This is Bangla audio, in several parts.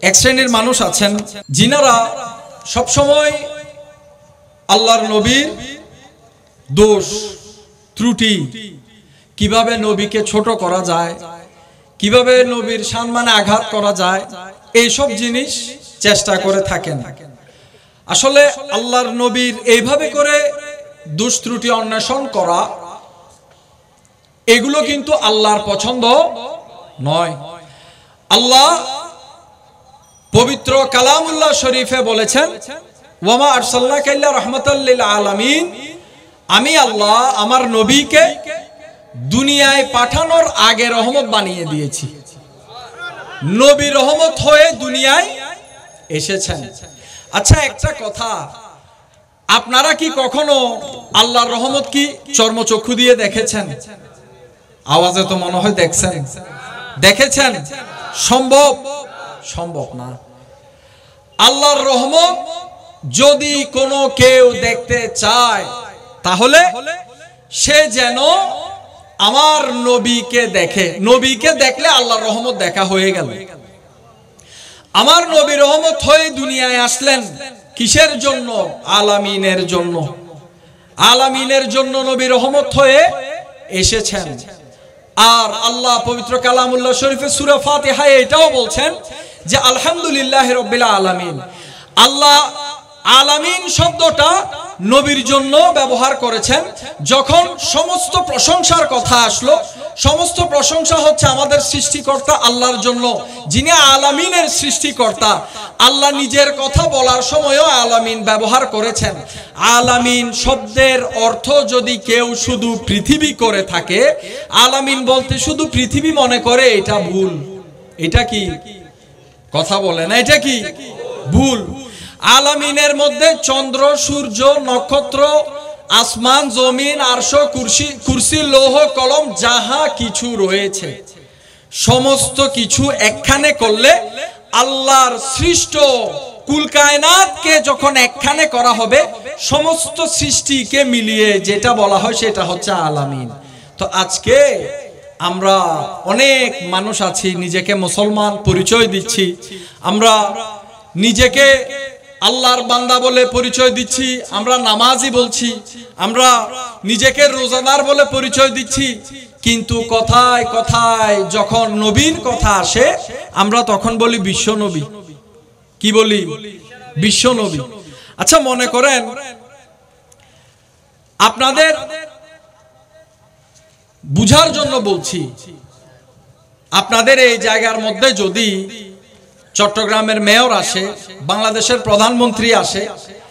এক শ্রেণীর মানুষ আছেন যিনারা সবসময় আল্লাহর নবীর দোষ ত্রুটি, কিভাবে নবীকে ছোট করা যায়, কিভাবে নবীর সম্মানে আঘাত করা যায়, এইসব জিনিস চেষ্টা করে থাকেন। আসলে আল্লাহর নবীর এইভাবে করে দোষ ত্রুটি অন্বেষণ করা, এগুলো কিন্তু আল্লাহর পছন্দ নয়। আল্লাহ পবিত্র কালামুল্লাহ শরীফে বলেছেন, ওয়ামা আরসালনাকা ইল্লা রাহমাতাল লিল আলামিন, আমি আল্লাহ আমার নবীকে দুনিয়ায় পাঠানোর আগে রহমত বানিয়ে দিয়েছি। নবী রহমত হয়ে দুনিয়ায় এসেছেন। আচ্ছা, একটা কথা, আপনারা কি কখনো আল্লাহর রহমত কি চর্মচক্ষু দিয়ে দেখেছেন? আওয়াজে তো মনে হয় দেখছেন। দেখেছেন? সম্ভব? সম্ভব না। আল্লাহর রহমত যদি কোনো কেউ দেখতে চায়, তাহলে সে যেন আমার নবীকে দেখে। নবীকে দেখলে আল্লাহর রহমত দেখা হয়ে গেল। আমার নবী রহমত হয়ে দুনিয়ায় আসলেন কিসের জন্য? আলামিনের জন্য। আলামিনের জন্য নবী রহমত হয়ে এসেছেন। আর আল্লাহ পবিত্র কালামুল্লাহ শরীফে সূরা ফাতিহায় এটাও বলছেন যে আলহামদুলিল্লাহি রাব্বিল আলামিন। আল্লাহ আলামিন শব্দটা নবীর জন্য ব্যবহার করেছেন। যখন সমস্ত প্রশংসার কথা আসলো, সমস্ত প্রশংসা হচ্ছে আমাদের সৃষ্টিকর্তা আল্লাহর জন্য, যিনি আলামিনের সৃষ্টিকর্তা। আল্লাহ নিজের কথা বলার সময়ও আলামিন ব্যবহার করেছেন। আলামিন শব্দের অর্থ যদি কেউ শুধু পৃথিবী করে থাকে, আলামিন বলতে শুধু পৃথিবী মনে করে, এটা ভুল। এটা কি কথা বলে না? এটা কি ভুল? আলামিনের মধ্যে চন্দ্র, সূর্য, নক্ষত্র, আসমান, জমিন, আরশ, কুরসি, লৌহ, কলম, যাহা কিছু রয়েছে সমস্ত কিছু একখানে করলে আল্লাহর সৃষ্ট কুল কায়নাতকে যখন একখানে করা হবে, সমস্ত সৃষ্টিকে মিলিয়ে যেটা বলা হয় সেটা হচ্ছে আলামিন। তো আজকে আমরা অনেক মানুষ আছি, নিজেকে মুসলমান পরিচয় দিচ্ছি, আমরা নিজেকে আল্লাহর বান্দা বলে পরিচয় দিচ্ছি, আমরা নামাজি বলছি, আমরা নিজেকে রোজাদার বলে পরিচয় দিচ্ছি, কিন্তু কথায় কথায় যখন নবীর কথা আসে আমরা তখন বলি বিশ্ব নবী। কি বলি? বিশ্ব নবী। আচ্ছা, মনে করেন আপনাদের বুঝার জন্য বলছি, আপনাদের এই জায়গার মধ্যে যদি চট্টগ্রামের মেয়র আসে, বাংলাদেশের প্রধানমন্ত্রী আসে,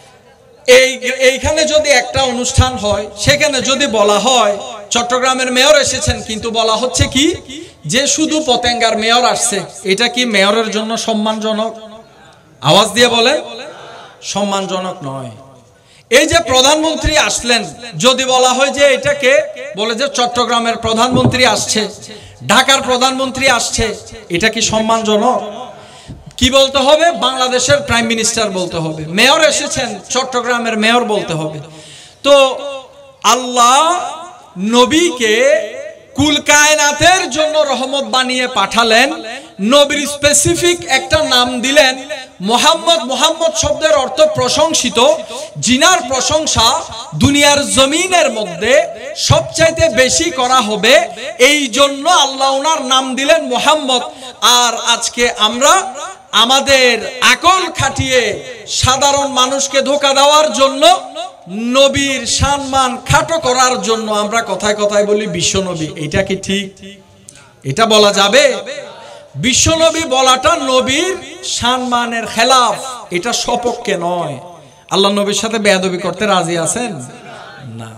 এইখানে যদি একটা অনুষ্ঠান হয়, সেখানে যদি বলা হয় চট্টগ্রামের মেয়র এসেছেন, কিন্তু বলা হচ্ছে কি যে শুধু পতেঙ্গার মেয়র আসছে, এটা কি মেয়রের জন্য সম্মানজনক? আওয়াজ দিয়ে বলে সম্মানজনক নয়। এই যে প্রধানমন্ত্রী আসলেন, যদি বলা হয় যে এটাকে বলে যে চট্টগ্রামের প্রধানমন্ত্রী আসছে, ঢাকার প্রধানমন্ত্রী আসছে, এটা কি সম্মানজনক? কি বলতে হবে? বাংলাদেশের প্রাইম মিনিস্টার বলতে হবে। মেয়র এসেছেন, চট্টগ্রামের মেয়র বলতে হবে। তো আল্লাহ নবীকে কুল কায়নাতের জন্য রহমত বানিয়ে পাঠালেন, নবীর স্পেসিফিক একটা নাম দিলেন মুহাম্মদ। মুহাম্মদ শব্দের অর্থ প্রশংসিত, জিনার প্রশংসা দুনিয়ার জমিনের মধ্যে সবচাইতে বেশি করা হবে, এই জন্য আল্লাহ ওনার নাম দিলেন মুহাম্মদ। আর আজকে আমরা আমাদের আকল খাটিয়ে সাধারণ মানুষকে ধোঁকা দেওয়ার জন্য, নবীর সম্মান খাটো করার জন্য আমরা কথায় কথায় বলি বিশ্বনবী। এটা কি ঠিক? এটা বলা যাবে? বিশ্বনবী বলাটা নবীর সম্মানের খেলাফ, এটা সপক্ষে নয়। আল্লাহ নবীর সাথে বেয়াদবি করতে রাজি আছেন না?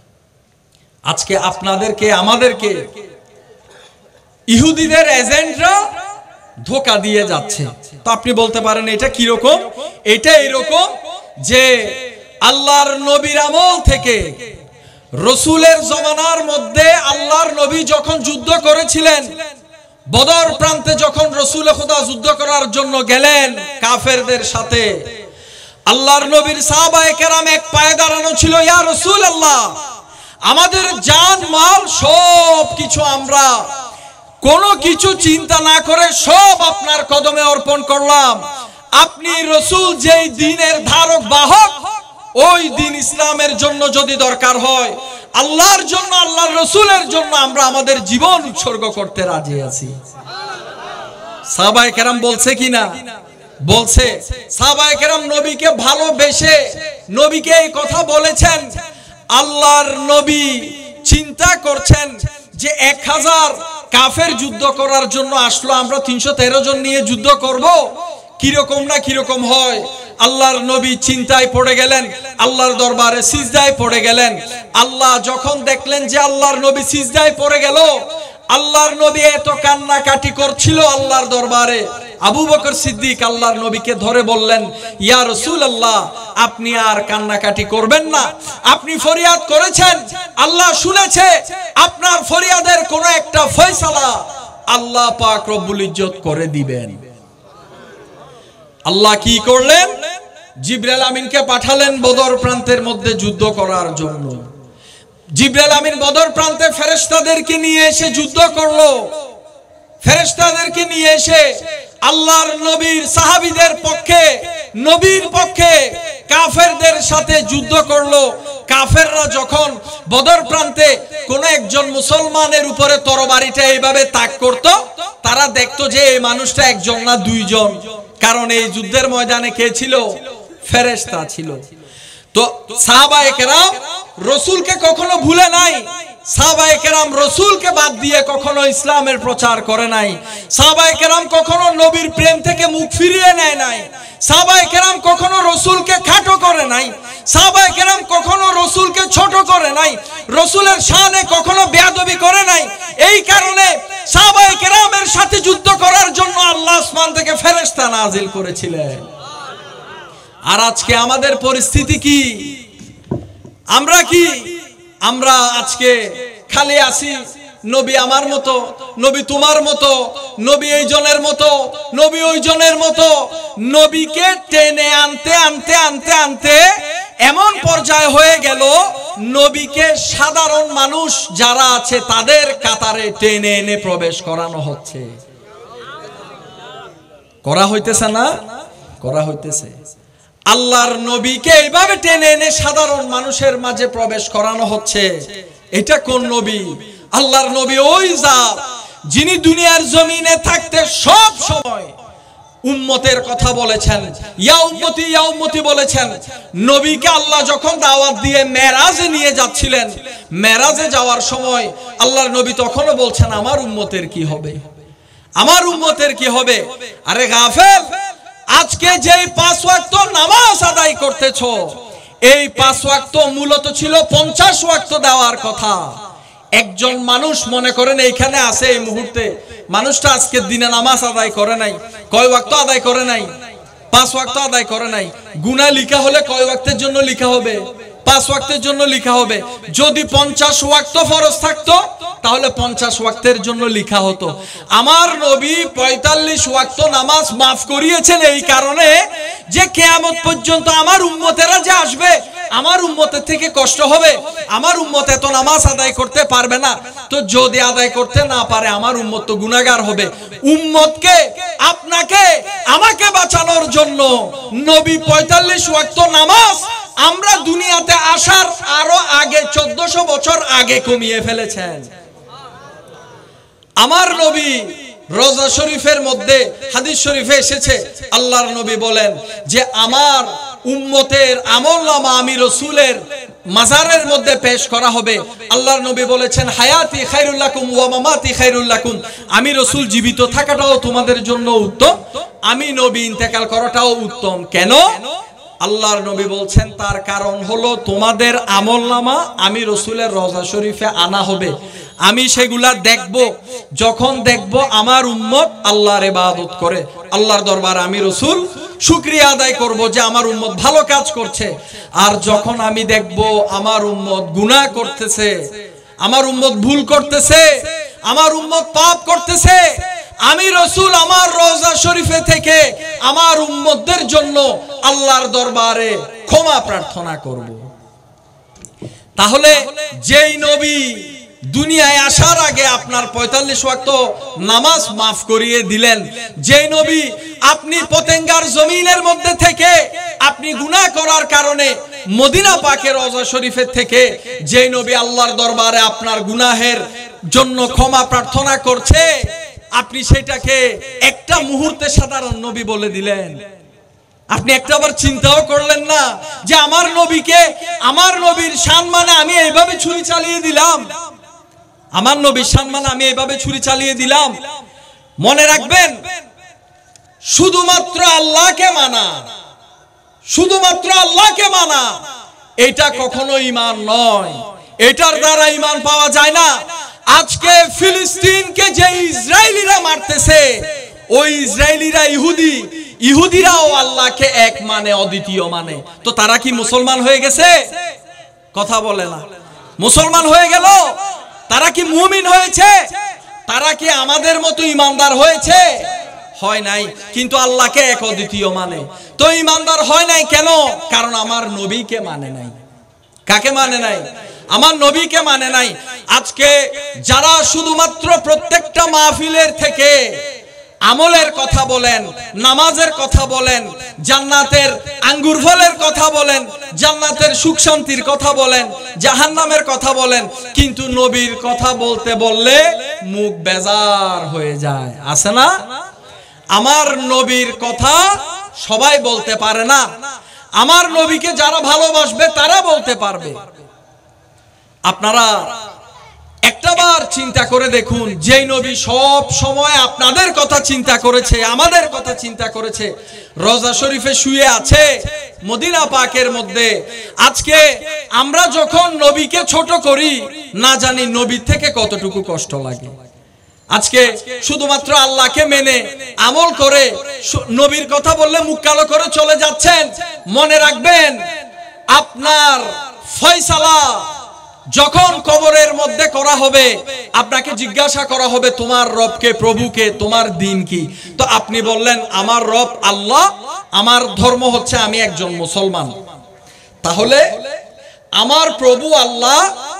আজকে আপনাদেরকে, আমাদেরকে ইহুদিদের এজেন্টরা ধোঁকা দিয়ে যাচ্ছে। তো আপনি বলতে পারেন এটা কি রকম? এটা এরকম যে আল্লাহর নবীর আমল থেকে, রসুলের জমানার মধ্যে আল্লাহর নবী যখন যুদ্ধ করেছিলেন, বদর প্রান্তে যখন রসুল খুদা যুদ্ধ করার জন্য গেলেন কাফেরদের সাথে, আল্লাহর নবীর সাহাবায়ে কেরাম এক পায়ে দাঁড়ানো ছিল, ইয়া রাসূলুল্লাহ, আমাদের জান মাল সব কিছু আমরা কোনো কিছু চিন্তা না করে সব আপনার কদমে অর্পণ করলাম। আপনি রাসূল যেই দ্বীনের ধারক বাহক, ওই দ্বীন ইসলামের জন্য যদি দরকার হয়, আল্লাহর জন্য, আল্লাহর রাসূলের জন্য আমরা আমাদের জীবন উৎসর্গ করতে রাজি আছি। সাহাবায়ে কেরাম বলছে কিনা? বলছে। সাহাবায়ে কেরাম নবীকে ভালোবেসে নবীকে এই কথা বলেছেন। আল্লাহর নবী চিন্তা করছেন যে 1000 কাফের যুদ্ধ করার জন্য আসলো, আমরা 313 জন নিয়ে যুদ্ধ করব, কিরকম না কিরকম হয়। আল্লাহর নবী চিন্তায় পড়ে গেলেন, আল্লাহর দরবারে সিজদায় পড়ে গেলেন। আল্লাহ যখন দেখলেন যে আল্লাহর নবী সিজদায় পড়ে গেল, আল্লাহর নবী এত কান্নাকাটি করছিল আল্লাহর দরবারে, আবু বকর সিদ্দিক আল্লাহর নবীকে ধরে বললেন, ইয়া রাসূলুল্লাহ, আপনি আর কান্নাকাটি করবেন না। আপনি ফরিয়াদ করেছেন, আল্লাহ শুনেছে। আপনার ফরিয়াদের কোন একটা ফয়সালা আল্লাহ পাক রব্বুল ইজ্জত করে দিবেন। আল্লাহ কি করলেন? জিবরাইল আমিনকে পাঠালেন বদর প্রান্তের মধ্যে যুদ্ধ করার জন্য। জিবরাইল আমিন বদর প্রান্তে ফেরেশতাদেরকে নিয়ে এসে যুদ্ধ করলো। ফেরেশতাদেরকে নিয়ে এসে আল্লাহর নবীর সাহাবীদের পক্ষে, নবীর পক্ষে কাফেরদের সাথে যুদ্ধ করলো। কাফেররা যখন বদর প্রান্তে কোন একজন মুসলমানের উপরে তরবারিটা এইভাবে তাক করত, তারা দেখতো যে এই মানুষটা একজন না দুইজন, কারণ এই যুদ্ধের ময়দানে কে ছিল? ফেরেশতা ছিল। তো সাহাবায়ে কেরাম রাসূলকে কখনো ভুলে নাই। সাহাবায়ে কেরাম রাসূলকে বাদ দিয়ে কখনো ইসলামের প্রচার করে নাই। সাহাবায়ে কেরাম কখনো নবীর প্রেম থেকে মুখ ফিরিয়ে নেয় নাই। সাহাবায়ে কেরাম কখনো রাসূলকে খাটো করে নাই। সাহাবায়ে কেরাম কখনো রাসূলকে ছোট করে নাই। রাসূলের শানে কখনো বেয়াদবি করে নাই। এই কারণে সাহাবায়ে কেরামের সাথে যুদ্ধ করার জন্য আল্লাহ আসমান থেকে ফেরেশতা নাজিল করেছিলেন। আর আজকে আমাদের পরিস্থিতি কি? আমরা কি? আমরা আজকে খালি আসি নবী আমার মতো, নবী তোমার মতো, নবী এই জনের মতো, নবী ওই জনের মতো। নবীকে টেনে আনতে আনতে আনতে আনতে এমন পর্যায়ে হয়ে গেল, নবীকে সাধারণ মানুষ যারা আছে তাদের কাতারে টেনে এনে প্রবেশ করানো হচ্ছে। করা হইতেছে না? করা হইতেছে। আল্লাহর নবীকে এইভাবে টেনে এনে সাধারণ মানুষের মাঝে প্রবেশ করানো হচ্ছে। এটা কোন নবী? আল্লাহর নবী ওই জাত যিনি দুনিয়ার জমিনে থাকতে সব সময় উম্মতের কথা বলেছেন, ইয়া উম্মতি বলেছেন। নবীকে আল্লাহ যখন দাওয়াত দিয়ে মেরাজে নিয়ে যাচ্ছিলেন, মেরাজে যাওয়ার সময় আল্লাহর নবী তখনও বলছেন, আমার উম্মতের কি হবে, আমার উম্মতের কি হবে। আরে গাফেল, আজকে যেই 5 ওয়াক্ত নামাজ আদায় করতেছো, এই 5 ওয়াক্ত মূলত ছিল 50 ওয়াক্ত দেওয়ার কথা। একজন মানুষ মনে করেন এইখানে আছে, এই মুহূর্তে মানুষটা আজকের দিনে নামাজ আদায় করে নাই। কয় ওয়াক্ত আদায় করে নাই? 5 ওয়াক্ত আদায় করে নাই। গুনাহ লিখা হলে কয় ওয়াক্তের জন্য লিখা হবে? 5 ওয়াক্তের জন্য লিখা হবে। যদি 50 ওয়াক্ত ফরজ থাকতো তাহলে 50 ওয়াক্তের জন্য লিখা হতো। আমার নবী 45 ওয়াক্ত নামাজ মাফ করিয়েছেন এই কারণে যে কিয়ামত পর্যন্ত আমার উম্মতেরা যে আসবে, আমার উম্মতের থেকে কষ্ট হবে, আমার উম্মত এত নামাজ আদায় করতে পারবে না। তো যদি আদায় করতে না পারে আমার উম্মত তো গুনাহগার হবে। উম্মতকে, আপনাকে, আমাকে বাঁচানোর জন্য নবী 45 ওয়াক্ত নামাজ আমরা দুনিয়াতে আসার আরো আগে 1400 বছর আগে কমিয়ে ফেলেছেন। আমার নবী রোজা শরীফের মধ্যে হাদিস শরীফে এসেছে, আল্লাহর নবী বলেন যে আমার উম্মতের আমলনামা আমি রাসূলের মাজারের মধ্যে পেশ করা হবে। আল্লাহর নবী বলেছেন, হায়াতি খায়রুল লাকুম ওয়া মামাতি খায়রুল লাকুম, আমি রাসূল জীবিত থাকাটাও তোমাদের জন্য উত্তম, আমি নবী ইন্তেকাল করাটাও উত্তম। কেন? আল্লাহর নবী বলছেন তার কারণ হলো তোমাদের আমলনামা আমি রাসূলের রওজা শরীফে আনা হবে, আমি সেগুলা দেখব। যখন দেখব আমার উম্মত আল্লাহর ইবাদত করে, আল্লাহর দরবারে আমি রাসূল শুকরিয়া আদায় করব যে আমার উম্মত ভালো কাজ করছে। আর যখন আমি দেখব আমার উম্মত গুনাহ করতেছে, আমার উম্মত ভুল করতেছে, আমার উম্মত পাপ করতেছে, আমি রাসূল আমার রওজা শরীফে থেকে আমার উম্মতদের জন্য আল্লাহর দরবারে ক্ষমা প্রার্থনা করব। তাহলে যেই নবী দুনিয়ায় আসার আগে আপনার ৪৫ ওয়াক্ত নামাজ মাফ করিয়ে দিলেন। যে নবী আপনি পতেঙ্গার জমিনের মধ্যে থেকে আপনি গুনাহ করার কারণে মদিনা পাকের রওজা শরীফের থেকে যে নবী আল্লাহর দরবারে আপনার গুনাহের জন্য ক্ষমা প্রার্থনা করছে, আপনি সেটাকে একটা মুহূর্তে সাধারণ নবী বলে দিলেন। আপনি একটাবার চিন্তাও করলেন না যে আমার নবীকে, আমার নবীর সম্মানে আমি এইভাবে ছুরি চালিয়ে দিলাম, আমার নবীর সম্মানে আমি এইভাবে ছুরি চালিয়ে দিলাম। মনে রাখবেন, শুধুমাত্র আল্লাহকে মানা, শুধুমাত্র আল্লাহকে মানা এটা কখনো ঈমান নয়, এটার দ্বারা ঈমান পাওয়া যায় না। আজকে ফিলিস্তিনকে যে ইসরায়েলিরা মারতেছে, ওই ইসরায়েলিরা ইহুদিরাও আল্লাহকে এক মানে, অদ্বিতীয় মানে। তো তারা কি মুসলমান হয়ে গেছে? কথা বলে না। মুসলমান হয়ে গেল? তারা কি মুমিন হয়েছে? তারা কি আমাদের মতো ইমানদার হয়েছে? হয় নাই। কিন্তু আল্লাহকে এক অদ্বিতীয় মানে। তো ইমানদার হয় নাই কেন? কারণ আমার নবীকে মানে নাই। কাকে মানে নাই? আমার নবীকে মানে নাই। আজকে যারা শুধুমাত্র প্রত্যেকটা মাহফিলের থেকে আমলের কথা বলেন, নামাজের কথা বলেন, জান্নাতের আঙ্গুর ফলের কথা বলেন, জান্নাতের সুখ শান্তির কথা বলেন, জাহান্নামের কথা বলেন, কিন্তু নবীর কথা বলতে বললে মুখ বেজার হয়ে যায়, আছে না? আমার নবীর কথা সবাই বলতে পারে না। আমার নবীকে যারা ভালোবাসবে তারা বলতে পারবে। আপনারা একটাবার চিন্তা করে দেখুন, যেই নবী সব সময় আপনাদের কথা চিন্তা করেছে, আমাদের কথা চিন্তা করেছে, রওজা শরীফে শুয়ে আছে মদিনা পাকের মধ্যে। আজকে আমরা যখন নবীকে ছোট করি, না জানি নবীর থেকে কতটুকু কষ্ট লাগে। আজকে শুধুমাত্র আল্লাহকে মেনে আমল করে নবীর কথা বললে মুখ কালো করে চলে যাচ্ছেন। মনে রাখবেন, আপনার ফয়সালা যখন কবরের মধ্যে করা হবে, আপনাকে জিজ্ঞাসা করা হবে তোমার রবকে, প্রভুকে, তোমার দিন কি? তো আপনি বললেন আমার রব আল্লাহ, আমার ধর্ম হচ্ছে আমি একজন মুসলমান। তাহলে আমার প্রভু আল্লাহ,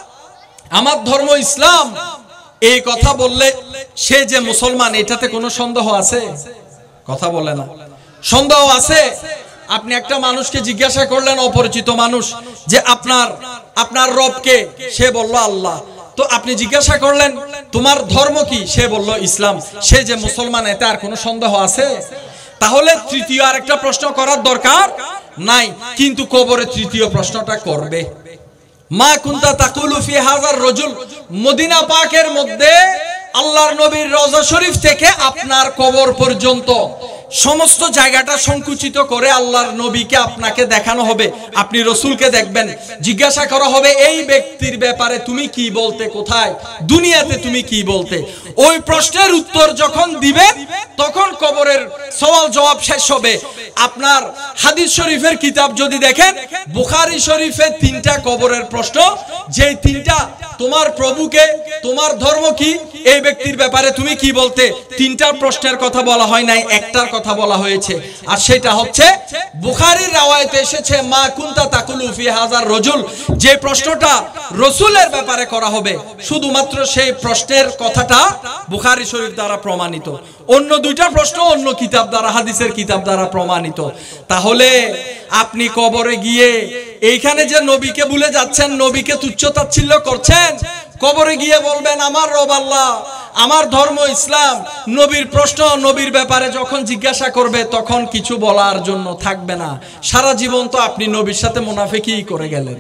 আমার ধর্ম ইসলাম, এই কথা বললে সে যে মুসলমান, এটাতে কোনো সন্দেহ আছে? কথা বলে না। সন্দেহ আছে? আপনি একটা মানুষকে জিজ্ঞাসা করলেন, অপরিচিত মানুষ, যে আপনার রবকে? সে বলল আল্লাহ। তো আপনি জিজ্ঞাসা করলেন তোমার ধর্ম কি? সে বলল ইসলাম। সে যে মুসলমান, এতে আর কোনো সন্দেহ আছে? তাহলে তৃতীয় আর একটা প্রশ্ন করার দরকার নাই। কিন্তু কবরে তৃতীয় প্রশ্নটা করবে। মা কুনতা তাকুলু ফি হাযার রাজুল, মদিনা পাকের মধ্যে আল্লাহর নবীর রওজা শরীফ থেকে আপনার কবর পর্যন্ত সমস্ত জায়গাটা সংকুচিত করে আল্লাহর নবীকে আপনাকে দেখানো হবে। আপনি রাসূলকে দেখবেন, জিজ্ঞাসা করা হবে এই ব্যক্তির ব্যাপারে তুমি কি বলতে, কোথায় দুনিয়াতে তুমি কি বলতে। ওই প্রশ্নের উত্তর যখন দিবেন, তখন কবরের সওয়াল জবাব শেষ হবে। আপনার হাদিস শরীফের কিতাব যদি দেখেন, বুখারী শরীফে 3টা কবরের প্রশ্ন, যেই 3টা তোমার প্রভুকে, তোমার ধর্ম কি, এই ব্যক্তির ব্যাপারে তুমি কি বলতে, 3টা প্রশ্নের কথা বলা হয় নাই, একটার কথা বলা হয়েছে। আর সেটা হচ্ছে বুখারীর রওয়ায়াতে এসেছে মা কুনতা তাকুলু ফি হাযার রাজুল, যে প্রশ্নটা রাসূলের ব্যাপারে করা হবে, শুধুমাত্র সেই প্রশ্নের কথাটা বুখারী শরীফ দ্বারা প্রমাণিত। অন্য 2টা প্রশ্ন অন্য কিতাব দ্বারা, হাদিসের কিতাব দ্বারা প্রমাণিত। তাহলে আপনি কবরে গিয়ে এইখানে যে নবীকে ভুলে যাচ্ছেন, নবীকে তুচ্ছ-তাচ্ছিল্য করছেন, কবরে গিয়ে বলবেন আমার রব আল্লাহ, আমার ধর্ম ইসলাম। নবীর প্রশ্ন, নবীর ব্যাপারে যখন জিজ্ঞাসা করবে, তখন কিছু বলার জন্য থাকবে না। সারা জীবন তো আপনি নবীর সাথে মুনাফিকি করে গেলেন।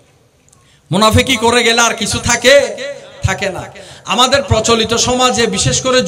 মুনাফিকি করে গেলে আর কিছু থাকে না। আমাদের প্রচলিত সমাজে বিশেষ করে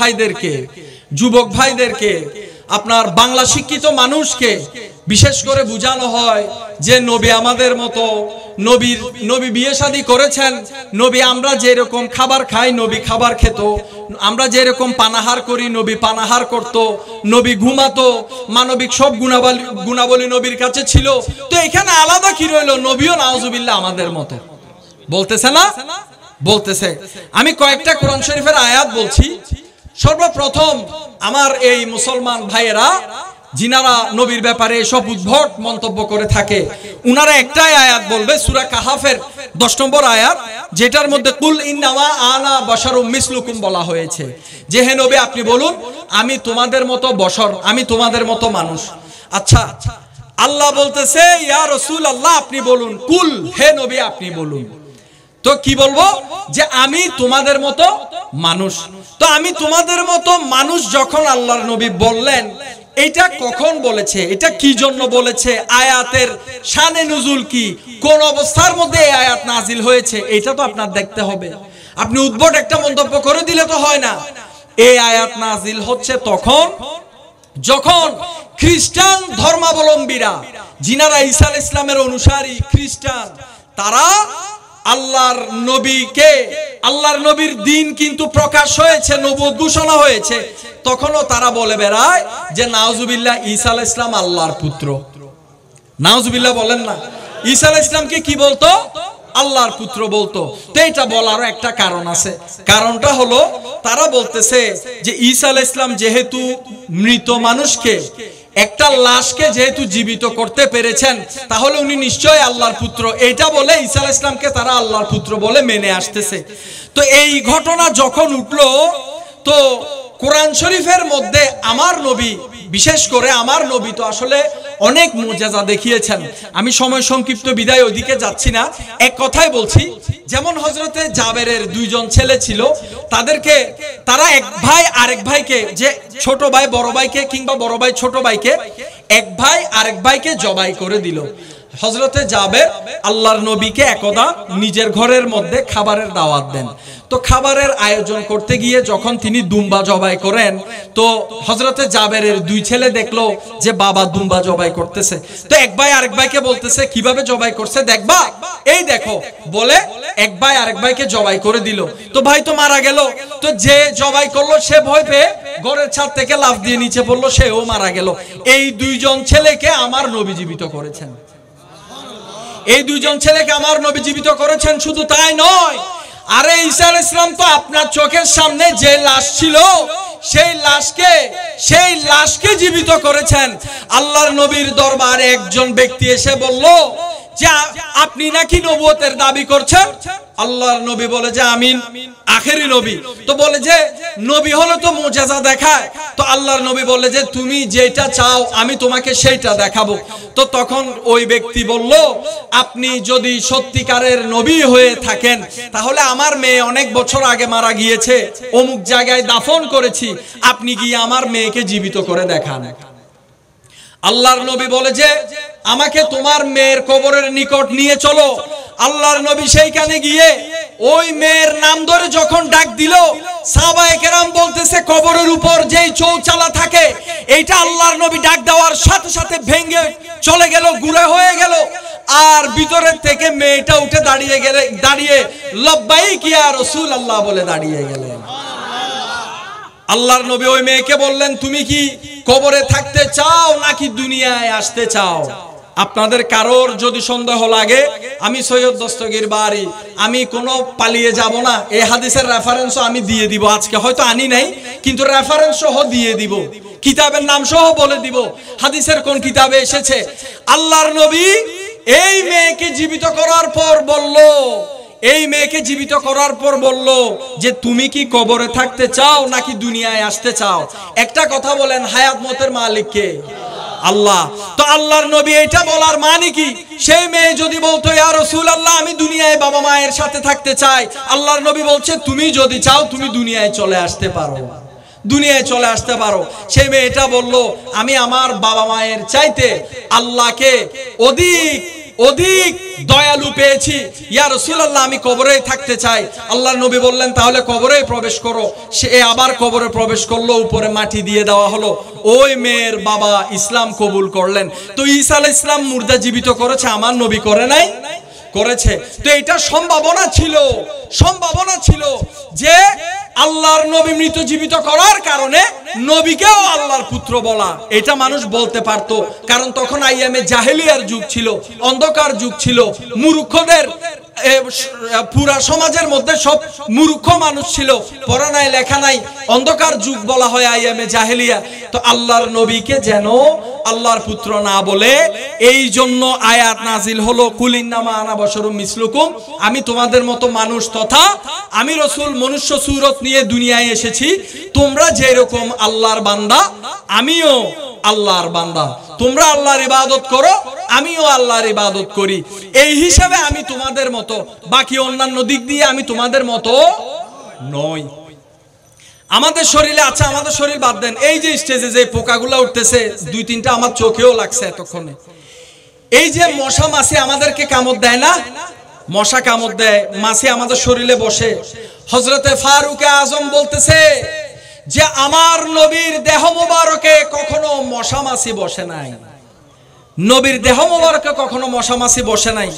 যুবক ভাইদেরকে আপনার বাংলা শিক্ষিত মানুষকে বিশেষ করে বোঝানো হয় যে নবী আমাদের মতো, নবী বিয়ে শাদী করেছেন, নবী আমরা যেরকম খাবার খাই নবী খাবার খেত, আমরা যেরকম পানাহার করি নবী পানাহার করত, নবী ঘুমাতো, মানবিক সব গুণাবলী নবীর কাছে ছিল। তো এখানে আলাদা কি রইল? নবীও নাউজুবিল্লাহ আমাদের মতো। বলতেছে না? বলতেছে। আমি কয়েকটা কোরআন শরীফের আয়াত বলছি। সর্বপ্রথম আমার এই মুসলমান ভাইয়েরা, जिनारा नबीर ব্যাপারে সব উদ্ভট মন্তব্য করে থাকে উনারা একটাই আয়াত বলবে সূরা কাহাফের 10 নম্বর আয়াত যেটার মধ্যে কুল ইন্নামা আনা বাশারুম মিসলুকুম বলা হয়েছে যে হে নবী আপনি বলুন আমি তোমাদের মতো বশর আমি তোমাদের মতো মানুষ আচ্ছা আল্লাহ বলতেছে ইয়া রাসূলুল্লাহ আপনি বলুন কুল হে নবী আপনি বলুন তো কি বলবো যে আমি তোমাদের মতো মানুষ তো আমি তোমাদের মতো মানুষ যখন আল্লাহর নবী বললেন এটা কখন বলেছে এটা কি জন্য বলেছে আয়াতের শানে নুজুল কি কোন অবস্থার মধ্যে এই আয়াত নাজিল হয়েছে এটা তো আপনার দেখতে হবে আপনি উদ্ভট একটা মন্তব্য করে দিলে তো হয় না এই আয়াত নাজিল হচ্ছে তখন যখন খ্রিস্টান ধর্মাবলম্বীরা যিনারা ঈসা আলাইহিস সালামের অনুসারী খ্রিস্টান তারা আল্লাহর নবীকে আল্লাহর নবীর দিন কিন্তু প্রকাশ হয়েছে নবুয়ত ঘোষণা হয়েছে তখনও তারা বলে বেড়ায় যে নাউজুবিল্লাহ ঈসা আলাইহিস সালাম আল্লাহর পুত্র নাউজুবিল্লাহ বলেন না ঈসা আলাইহিস সালামকে কি বলতো আল্লাহর পুত্র বলতো তো এটা বলারও একটা কারণ আছে কারণটা হলো তারা বলতেছে যে ঈসা আলাইহিস সালাম যেহেতু মৃত মানুষকে একটা লাশকে যেহেতু জীবিত করতে পেরেছেন তাহলে উনি নিশ্চয়ই আল্লাহর পুত্র এটা বলে ঈসা আলাইহিস সালামকে তারা আল্লাহর পুত্র বলে মেনে আসতেছে তো এই ঘটনা যখন উঠলো তো কোরআন শরীফের মধ্যে আমার নবী বিশেষ করে আমার নবী তো আসলে অনেক মুজিজা দেখিয়েছেন আমি সময় সংক্ষিপ্ত বিদায় ওদিকে যাচ্ছি না এক কথাই বলছি যেমন হযরতে জাবেরের দুইজন ছেলে ছিল তাদেরকে তারা এক ভাই আরেক ভাইকে যে ছোট ভাই বড় ভাইকে কিংবা বড় ভাই ছোট ভাইকে এক ভাই আরেক ভাইকে জবাই করে দিল হযরতে জাবের আল্লাহর নবীকে একদা নিজের ঘরের মধ্যে খাবারের দাওয়াত দেন তো খাবারের আয়োজন করতে গিয়ে যখন তিনি দুম্বা জবাই করেন তো হযরতে জাবেরের দুই ছেলে দেখলো যে বাবা দুম্বা জবাই করতেছে তো এক ভাই আরেক ভাইকে বলতেছে কিভাবে জবাই করছে দেখবা এই দেখো বলে এক ভাই আরেক ভাইকে জবাই করে দিল তো ভাই তো মারা গেল তো যে জবাই করলো সে ভয় পেয়ে ঘরের ছাদ থেকে লাফ দিয়ে নিচে পড়লো সেও মারা গেল এই দুইজন ছেলেকে আমার নবী জীবিত করেছেন এই দুইজন ছেলেকে আমার নবী জীবিত করেছেন শুধু তাই নয় আরে ঈসা আলাইহিস সালাম তো আপনার চোখের সামনে যে লাশ ছিল সেই লাশকে জীবিত করেছেন আল্লাহর নবীর দরবারে একজন ব্যক্তি এসে বলল যে আপনি নাকি নবুয়তের দাবি করছেন আল্লাহর নবী বলে যে আমিন আখেরি নবী তো বলে যে নবী হলো তো মুজিজা দেখায় তো আল্লাহর নবী বলে যে তুমি যেটা চাও আমি তোমাকে সেইটা দেখাবো তো তখন ওই ব্যক্তি বলল আপনি যদি সত্যিকারের নবী হয়ে থাকেন তাহলে আমার মেয়ে অনেক বছর আগে মারা গিয়েছে অমুক জায়গায় দাফন করেছি আপনি গিয়ে আমার মেয়েকে জীবিত করে দেখান আল্লাহর নবী বলে যে আমাকে তোমার মেয়ের কবরের নিকট নিয়ে চলো আল্লাহর নবী সেইখানে গিয়ে ওই মেয়ের নাম ধরে যখন ডাক দিল সাহাবায়ে কেরাম বলতেছে কবরের উপর যেই চৌচালা থাকে এইটা আল্লাহর নবী ডাক দেওয়ার সাথে সাথে ভেঙে চলে গেল গুঁড়া হয়ে গেল আর ভিতরের থেকে মেয়েটা উঠে দাঁড়িয়ে লব্বাইক ইয়া রাসূলুল্লাহ বলে দাঁড়িয়ে গেলেন আল্লাহর নবী ওই মেয়েকে বললেন তুমি কি কবরে থাকতে চাও নাকি দুনিয়ায় আসতে চাও আপনাদের কারোর যদি সন্দেহ লাগে আমি সৈয়দ দস্তগীর বারী আমি কোনো পালিয়ে যাব না এই হাদিসের রেফারেন্সও আমি দিয়ে দিব আজকে হয়তো আনি নাই কিন্তু রেফারেন্স সহ দিয়ে দিব কিতাবের নাম সহ বলে দিব হাদিসের কোন কিতাবে এসেছে আল্লাহর নবী এই মেয়েকে জীবিত করার পর বলল যে তুমি কি কবরে থাকতে চাও নাকি দুনিয়ায় আসতে চাও একটা কথা বলেন হায়াত মতের মালিক কে আল্লাহ তো আল্লাহর নবী এটা বলার মানে কি সেই মেয়ে যদি বলতো ইয়া রাসূলুল্লাহ আমি দুনিয়ায় বাবা মায়ের সাথে থাকতে চাই আল্লাহর নবী বলছে তুমি যদি চাও তুমি দুনিয়ায় চলে আসতে পারো সেই মেয়েটা বলল আমি আমার বাবা মায়ের চাইতে আল্লাহকে অধিক দয়ালু পেয়েছি ইয়া রাসূলুল্লাহ আমি কবরেই থাকতে চাই আল্লাহর নবী বললেন তাহলে কবরেই প্রবেশ করো সে আবার কবরে প্রবেশ করলো উপরে মাটি দিয়ে দেওয়া হলো ওই মেয়ের বাবা ইসলাম কবুল করলেন তো ঈসা আলাইহিস সালাম মুর্দা জীবিত করেছে আমার নবী করে নাই করেছে তো এটা সম্ভাবনা ছিল যে আল্লাহর নবী মৃত জীবিত করার কারণে নবীকেও আল্লাহর পুত্র বলা এটা মানুষ বলতে পারতো কারণ তখন আইয়ামে জাহেলিয়ার যুগ ছিল অন্ধকার যুগ ছিল মূর্খদের পুরা সমাজের মধ্যে সব মূর্খ মানুষ ছিল, পড়া নাই লেখা নাই, অন্ধকার যুগ বলা হয় আইয়ামে জাহেলিয়া। তো আল্লাহর নবীকে যেন আল্লাহর পুত্র না বলে এই জন্য আয়াত নাজিল হলো, কুলিন্নামা আনা বশরুম মিসলুকুম, আমি তোমাদের মতো মানুষ, তথা আমি রাসূল মনুষ্য সূরত নিয়ে দুনিয়ায় এসেছি, তোমরা যেরকম আল্লাহর বান্দা আমিও আল্লাহর বান্দা, তোমরা আল্লাহর ইবাদত করো আমিও আল্লাহর ইবাদত করি, এই হিসাবে আমি তোমাদের মতো, বাকি অন্যান্য দিক দিয়ে আমি তোমাদের মতো নই। আমাদের শরীরে, আচ্ছা আমাদের শরীর বাদ দেন, এই যে স্টেজে যে পোকাগুলো উঠতেছে 2-3টা আমার চোখেও লাগছে এতক্ষণে, এই যে মশা মাছি আমাদেরকে কামড় দেয় না, মশা কামড় দেয়, মাছি আমাদের শরীরে বসে। হযরতে ফারুক আজম বলতেছে যে আমার নবীর দেহ মোবারকে কখনো মশা মাছি বসে নাই, নবীর দেহ মোবারকে কখনো মশা মাছি বসে নাই,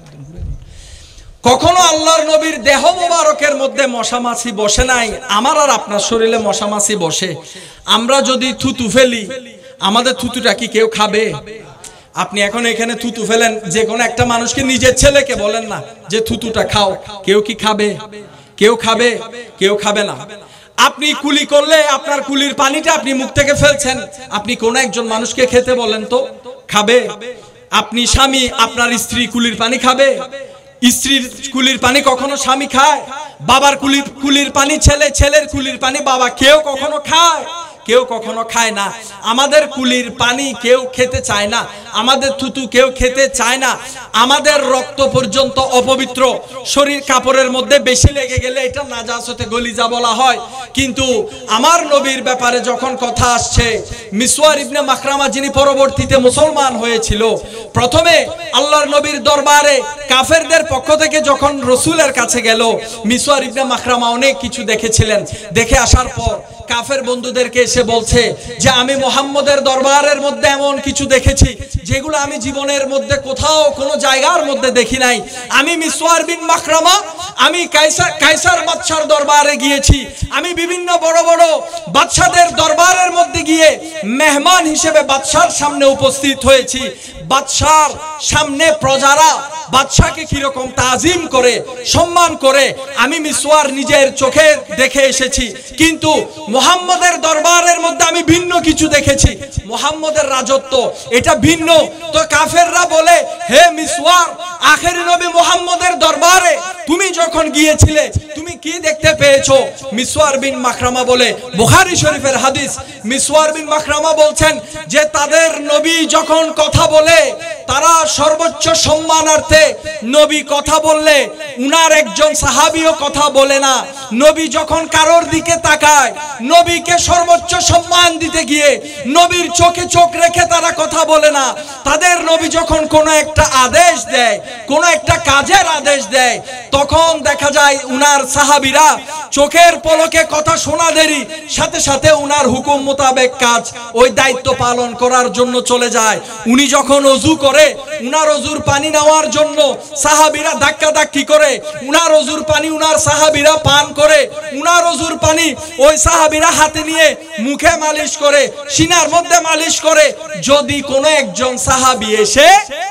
কখনো আল্লাহর নবীর দেহ মোবারকের মধ্যে মশা মাছি বসে নাই। আমার আর আপনার শরীরে মশা মাছি বসে, আমরা যদি থুতু ফেলি, আমাদের থুতুটা কি কেউ খাবে? আপনি এখন এখানে থুতু ফেলেন, যে কোনো একটা মানুষকে, নিজের ছেলেকে বলেন না যে থুতুটা খাও, কেউ কি খাবে? কেউ খাবে? কেউ খাবে না। আপনি কুলি করলে আপনার কুলির পানিটা আপনি মুখ থেকে ফেলছেন, আপনি কোন একজন মানুষকে খেতে বলেন তো, খাবে? আপনি স্বামী, আপনার স্ত্রী কুলির পানি খাবে? স্ত্রীর কুলির পানি কখনো স্বামী খায়? বাবার কুলির পানি ছেলে, ছেলের কুলির পানি বাবা, কেউ কখনো খায়? কেউ কখনো খায় না। আমাদের কুলির পানি কেউ খেতে চায় না, আমাদের থুতু কেউ খেতে চায় না, আমাদের রক্ত পর্যন্ত অপবিত্র, শরীর কাপড়ের মধ্যে বেশি লেগে গেলে এটা নাজাসতে গলিজা বলা হয়। কিন্তু আমার নবীর ব্যাপারে যখন কথা আসছে, মিসওয়ার ইবনে মাখরামা যিনি পরবর্তীতে মুসলমান হয়েছিল, প্রথমে আল্লাহর নবীর দরবারে কাফেরদের পক্ষ থেকে যখন রাসূলের কাছে গেল, মিসওয়ার ইবনে মাখরামা অনেক কিছু দেখেছিলেন। দেখে আসার পর কাফের বন্ধুদেরকে এসে বলছে যে আমি মুহাম্মদের দরবারের মধ্যে এমন কিছু দেখেছি যেগুলো আমি জীবনের মধ্যে কোথাও কোনো জায়গার মধ্যে দেখি নাই। আমি মিসওয়ার বিন মাখরামা, আমি কায়সার বাদশার দরবারে গিয়েছি, আমি বিভিন্ন বড় বড় বাদশাদের দরবারের মধ্যে গিয়ে মেহমান হিসেবে বাদশার সামনে উপস্থিত হয়েছি। বাদশার সামনে প্রজারা বাদশাকে কিরকম তাজিম করে, সম্মান করে, আমি মিসওয়ার নিজের চোখে দেখে এসেছি। কিন্তু মুহাম্মদের দরবারের মধ্যে আমি ভিন্ন কিছু দেখেছি, মুহাম্মদের রাজত্ব এটা ভিন্ন। তো কাফেররা বলে, হে মিসওয়ার, আখেরি নবী মুহাম্মদের দরবারে তুমি যখন গিয়েছিলে তুমি কি দেখতে পেয়েছো? মিসওয়ার বিন মাখরামা বলে, বুখারী শরীফের হাদিস, মিসওয়ার বিন মাখরামা বলছেন যে তাদের নবী যখন কথা বলে তারা সর্বোচ্চ সম্মানার্থে, নবী কথা বললে উনার একজন সাহাবীও কথা বলে না, নবী যখন কারোর দিকে তাকায় নবীকে সর্বোচ্চ সম্মান দিতে গিয়ে নবীর চোখে চোখ রেখে তারা কথা বলে না। তাদের নবী যখন কোনো একটা আদেশ দেয়, কোনো একটা কাজের আদেশ দেয়, তখন দেখা যায় উনার সাহাবীরা চোখের পলকে কথা শোনা দেরি, সাথে সাথে উনার হুকুম মোতাবেক কাজ, ওই দায়িত্ব পালন করার জন্য চলে যায়। উনি যখন ওযু করে, উনার ওযুর পানি নেওয়ার জন্য সাহাবীরা ধাক্কাধাক্কি করে, উনার ওযুর পানি উনার সাহাবীরা পান করে, উনার ওযুর পানি ওই সাহাবীরা হাতে নিয়ে মুখে মালিশ করে, সিনার মধ্যে মালিশ করে। যদি কোনো একজন সাহাবী এসে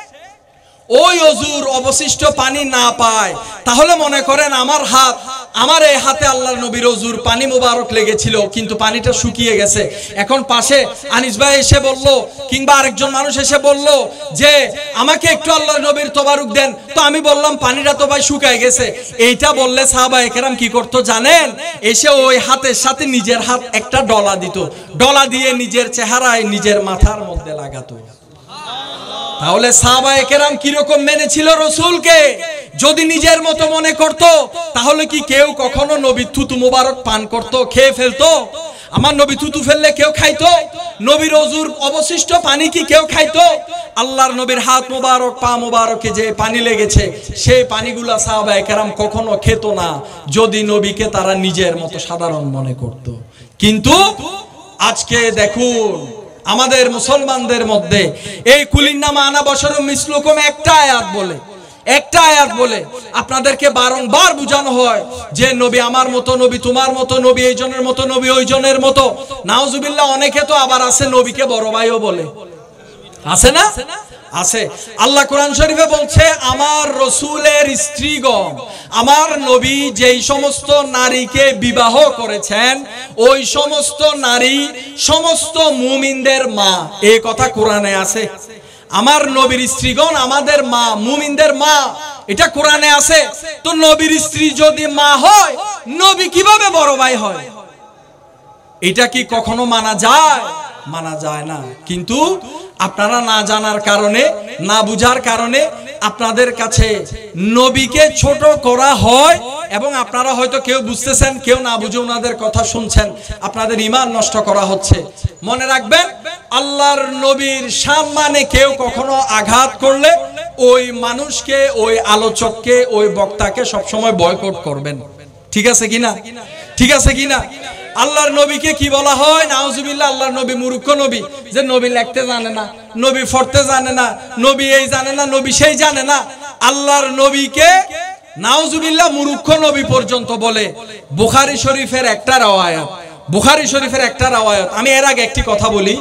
ওই ওযুর অবশিষ্ট পানি না পায়, তাহলে মনে করেন আমার এই হাতে আল্লাহর নবীর ওযুর পানি মোবারক লেগেছিল, কিন্তু পানিটা শুকিয়ে গেছে। এখন পাশে আনিস ভাই এসে বলল, কিংবা আরেকজন মানুষ এসে বলল যে আমাকে একটু আল্লাহর নবীর তোবারুক দেন, তো আমি বললাম পানিটা তো ভাই শুকিয়ে গেছে। এইটা বললে সাহাবায়ে কেরাম কি করতো জানেন? এসে ওই হাতের সাথে নিজের হাত একটা ডলা দিত, ডলা দিয়ে নিজের চেহারায়, নিজের মাথার মধ্যে লাগাতো। তাহলে সাহাবায়ে কেরাম কিরকম মেনেছিল রাসূলকে? যদি নিজের মতো মনে করত, তাহলে কি কেউ কখনো নবীর থুতু মোবারক পান করত, খেয়ে ফেলতো? আমার নবী থুতু ফেললে কেউ খাইতো? নবীর ওযুর অবশিষ্ট পানি কি কেউ খাইতো? আল্লাহর নবীর হাত মোবারক, পা মোবারকে যে পানি লেগেছে, সেই পানিগুলা সাহাবায়ে কেরাম কখনো খেত না, যদি নবীকে তারা নিজের মতো সাধারণ মনে করত। কিন্তু আজকে দেখুন আমাদের মুসলমানদের মধ্যে এই কুলিন্নামা আনা বশরুম মিসলুকুম একটা আয়াত বলে আপনাদেরকে বারংবার বোঝানো হয় যে নবী আমার মতো, নবী তোমার মতো, নবী এই জনের মতো, নবী ওই জনের মতো। নাউজুবিল্লাহ, অনেকে তো আবার আছে নবীকে বড় ভাইও বলে। আছে না? আছে। আল্লাহ কোরআন শরীফে বলছে আমার রাসূলের স্ত্রীগণ, আমার নবী যেই সমস্ত নারীকে বিবাহ করেছেন ওই সমস্ত নারী সমস্ত মুমিনদের মা। এই কথা কোরআনে আছে। আমার নবীর স্ত্রীগণ আমাদের মা, মুমিনদের মা, এটা কোরআনে আছে। তো নবীর স্ত্রী যদি মা হয়, নবী কিভাবে বড় ভাই হয়? এটা কি কখনো মানা যায়? মানা যায় না। কিন্তু আপনারা না জানার কারণে, না বুঝার কারণে আপনাদের কাছে নবীকে ছোট করা হয়, এবং আপনারা হয়তো কেউ বুঝতেছেন, কেউ না বুঝে ওনাদের কথা শুনছেন, আপনাদের ঈমান নষ্ট করা হচ্ছে। মনে রাখবেন, আল্লাহর নবীর সম্মানে কেউ কখনো আঘাত করলে ওই মানুষকে, ওই আলোচককে, ওই বক্তাকে সবসময় বয়কট করবেন। ঠিক আছে কিনা? ঠিক আছে কিনা? আল্লাহর নবীকে কি বলা হয়? নাউজুবিল্লাহ, আল্লাহর নবী মূর্খ নবী, যে নবী লিখতে জানে না, নবী পড়তে জানে না, নবী এই জানে না, নবী সেই জানে না। আল্লাহর নবীকে নাউজুবিল্লাহ মূর্খ নবী পর্যন্ত বলে। বুখারী শরীফের একটা রওয়ায়াত, বুখারী শরীফের একটা রওয়ায়াত, আমি এর আগে একটি কথা বলি।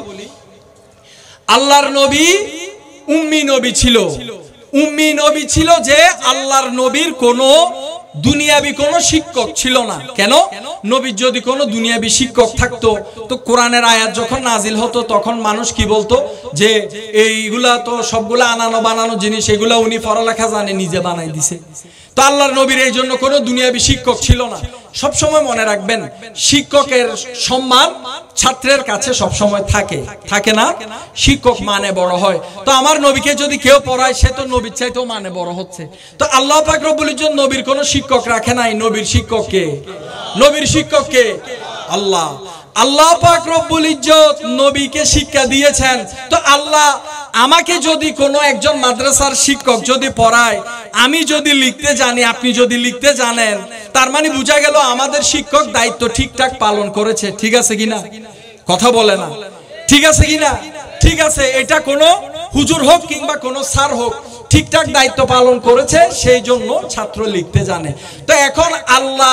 আল্লাহর নবী উম্মি নবী ছিল। উম্মি নবী ছিল, যে আল্লাহর নবীর কোনো দুনিয়াবি কোনো শিক্ষক ছিল না। কেন? নবীর যদি কোনো দুনিয়াবি শিক্ষক থাকতো তো কোরআনের আয়াত যখন নাজিল হতো তখন মানুষ কি বলতো, যে এইগুলা তো সবগুলা আনানো বানানো জিনিস, এগুলা উনি পড়ালেখা জানে, নিজে বানাই দিছে। তো আল্লাহর নবীর এই জন্য কোনো দুনিয়াবি শিক্ষক ছিল না। সবসময় মনে রাখবেন, শিক্ষকের সম্মান ছাত্রের কাছে সবসময় থাকে, থাকে না? শিক্ষক মানে বড় হয়। তো আমার নবীকে যদি কেউ পড়ায়, সে তো নবীর চাইতেও মানে বড় হচ্ছে। তো আল্লাহ পাক রব্বুল ইজ্জত নবীর কোনো শিক্ষক রাখে নাই। নবীর শিক্ষক কে? নবীর শিক্ষক কে? আল্লাহ। আল্লাহ পাক রব্বুল ইজ্জত নবীকে শিক্ষা দিয়েছেন। তো আল্লাহ আমাকে যদি কোনো একজন মাদ্রাসার শিক্ষক যদি পড়ায়, আমি যদি লিখতে জানি, আপনি যদি লিখতে জানেন, তার মানে বোঝা গেল আমাদের শিক্ষক দায়িত্ব ঠিকঠাক পালন করেছে। ঠিক আছে কিনা? কথা বলে না। ঠিক আছে কিনা? ঠিক আছে। এটা কোনো হুজুর হোক কিংবা কোনো স্যার হোক, ঠিকঠাক দায়িত্ব পালন করেছে, সেই জন্য ছাত্র লিখতে জানে। তো এখন আল্লাহ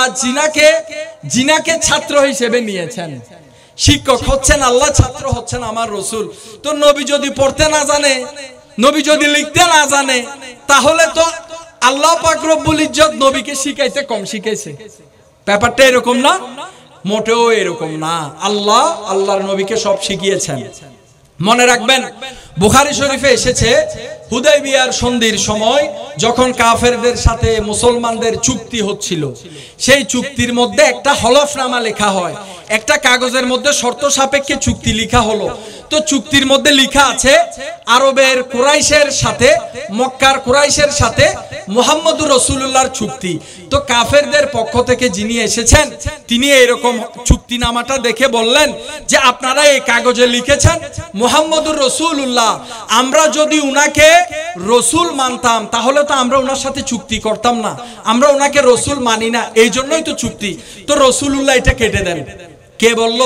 জিনাকে ছাত্র হিসেবে নিয়েছেন। শিক্ষক হচ্ছেন আল্লাহ, ছাত্র হচ্ছেন আমার রাসূল। তো নবী যদি পড়তে না জানে, নবী যদি লিখতে না জানে, তাহলে তো আল্লাহ পাক রব্বুল ইজ্জত নবীকে শিখাইতে কম শিখাইছে। ব্যাপারটা এরকম না, মোটেও এরকম না। আল্লাহ আল্লাহর নবীকে সব শিখিয়েছেন। মনে রাখবেন, বুখারী শরীফে এসেছে, হুদায়বিয়ার সন্ধির সময় যখন কাফেরদের সাথে মুসলমানদের চুক্তি হচ্ছিল, সেই চুক্তির মধ্যে একটা হলফনামা লেখা হয়, একটা কাগজের মধ্যে শর্ত সাপেক্ষে চুক্তি লেখা হলো। তো চুক্তির মধ্যে লেখা আছে, আরবের কুরাইশের সাথে, মক্কার কুরাইশের সাথে মুহাম্মদুর রাসূলুল্লাহর চুক্তি। তো কাফেরদের পক্ষ থেকে যিনি এসেছেন, তিনি এরকম চুক্তিনামাটা দেখে বললেন যে আপনারা এই কাগজে লিখেছেন মুহাম্মদুর রাসূলুল্লাহ, আমরা যদি উনাকে রসুল মানতাম তাহলে তো আমরা ওনার সাথে চুক্তি করতাম না, আমরা ওনাকে রসুল মানি না, এই জন্যই তো চুক্তি। তো রাসূলুল্লাহ এটা কেটে দেন। কে বলল?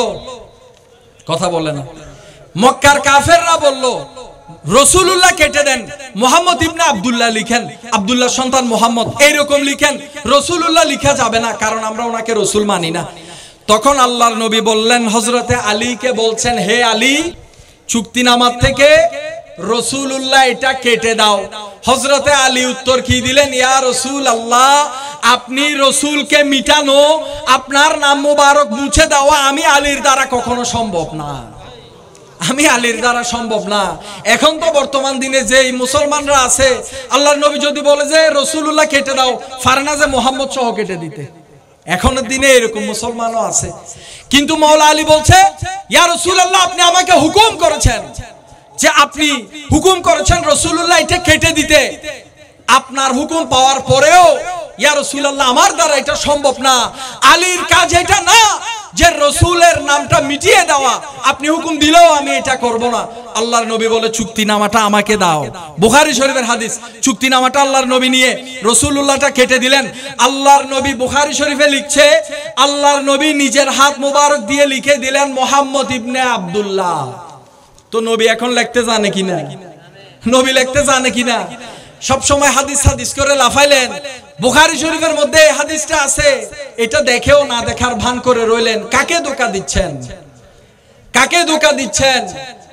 কথা বলে না। মক্কার কাফেররা বলল রাসূলুল্লাহ কেটে দেন, মুহাম্মদ ইবনে আব্দুল্লাহ লিখেন, আব্দুল্লাহ সন্তান মুহাম্মদ এরকম লিখেন, রাসূলুল্লাহ লিখা যাবে না, কারণ আমরা ওনাকে রসুল মানি না। তখন আল্লাহর নবী বললেন, হযরতে আলীকে বলছেন, হে আলী, চুক্তিনামা থেকে রাসূলুল্লাহ এটা কেটে দাও। হযরতে আলী উত্তর কি দিলেন? ইয়া রাসূলুল্লাহ, আপনি রসুলকে মিটানো, আপনার নাম মুবারক মুছে দেওয়া আমি আলীর দ্বারা কখনো সম্ভব না, আমি আলীর দ্বারা সম্ভব না। এখন তো বর্তমান দিনে যে মুসলমানরা আছে, আল্লাহর নবী যদি বলে যে রাসূলুল্লাহ কেটে দাও, পারে না যে মুহাম্মদ সহ কেটে দিতে। এখনের দিনে এরকম মুসলমানও আছে। কিন্তু মাওলা আলী বলছে, ইয়া রাসূলুল্লাহ, আপনি আমাকে হুকুম করেছেন, যে আপনি হুকুম করেছেন রাসূলুল্লাহ এটা কেটে দিতে। আপনার হুকুম পাওয়ার পরেও ইয়া রাসূলুল্লাহ আমার দ্বারা এটা সম্ভব না, আলীর কাজ এটা না যে রসুলের নামটা মিটিয়ে দেওয়া, আপনি হুকুম দিলেও আমি এটা করব না। আল্লাহর নবী বলে, চুক্তিনামাটা আমাকে দাও। বুখারী শরীফের হাদিস, চুক্তিনামাটা আল্লাহর নবী নিয়ে রাসূলুল্লাহটা কেটে দিলেন। আল্লাহর নবী বুখারী শরীফে লিখছে, আল্লাহর নবী নিজের হাত মোবারক দিয়ে লিখে দিলেন মুহাম্মদ ইবনে আব্দুল্লাহ। তো নবী এখন লিখতে জানে কিনা? নবী লিখতে জানে কিনা? সব সময় হাদিস হাদিস করে লাফাইলেন। বুখারী শরীফের মধ্যে এই হাদিসটা আছে, এটা দেখেও না দেখার ভান করে রইলেন। কাকে ধোঁকা দিচ্ছেন? কাকে ধোঁকা দিচ্ছেন?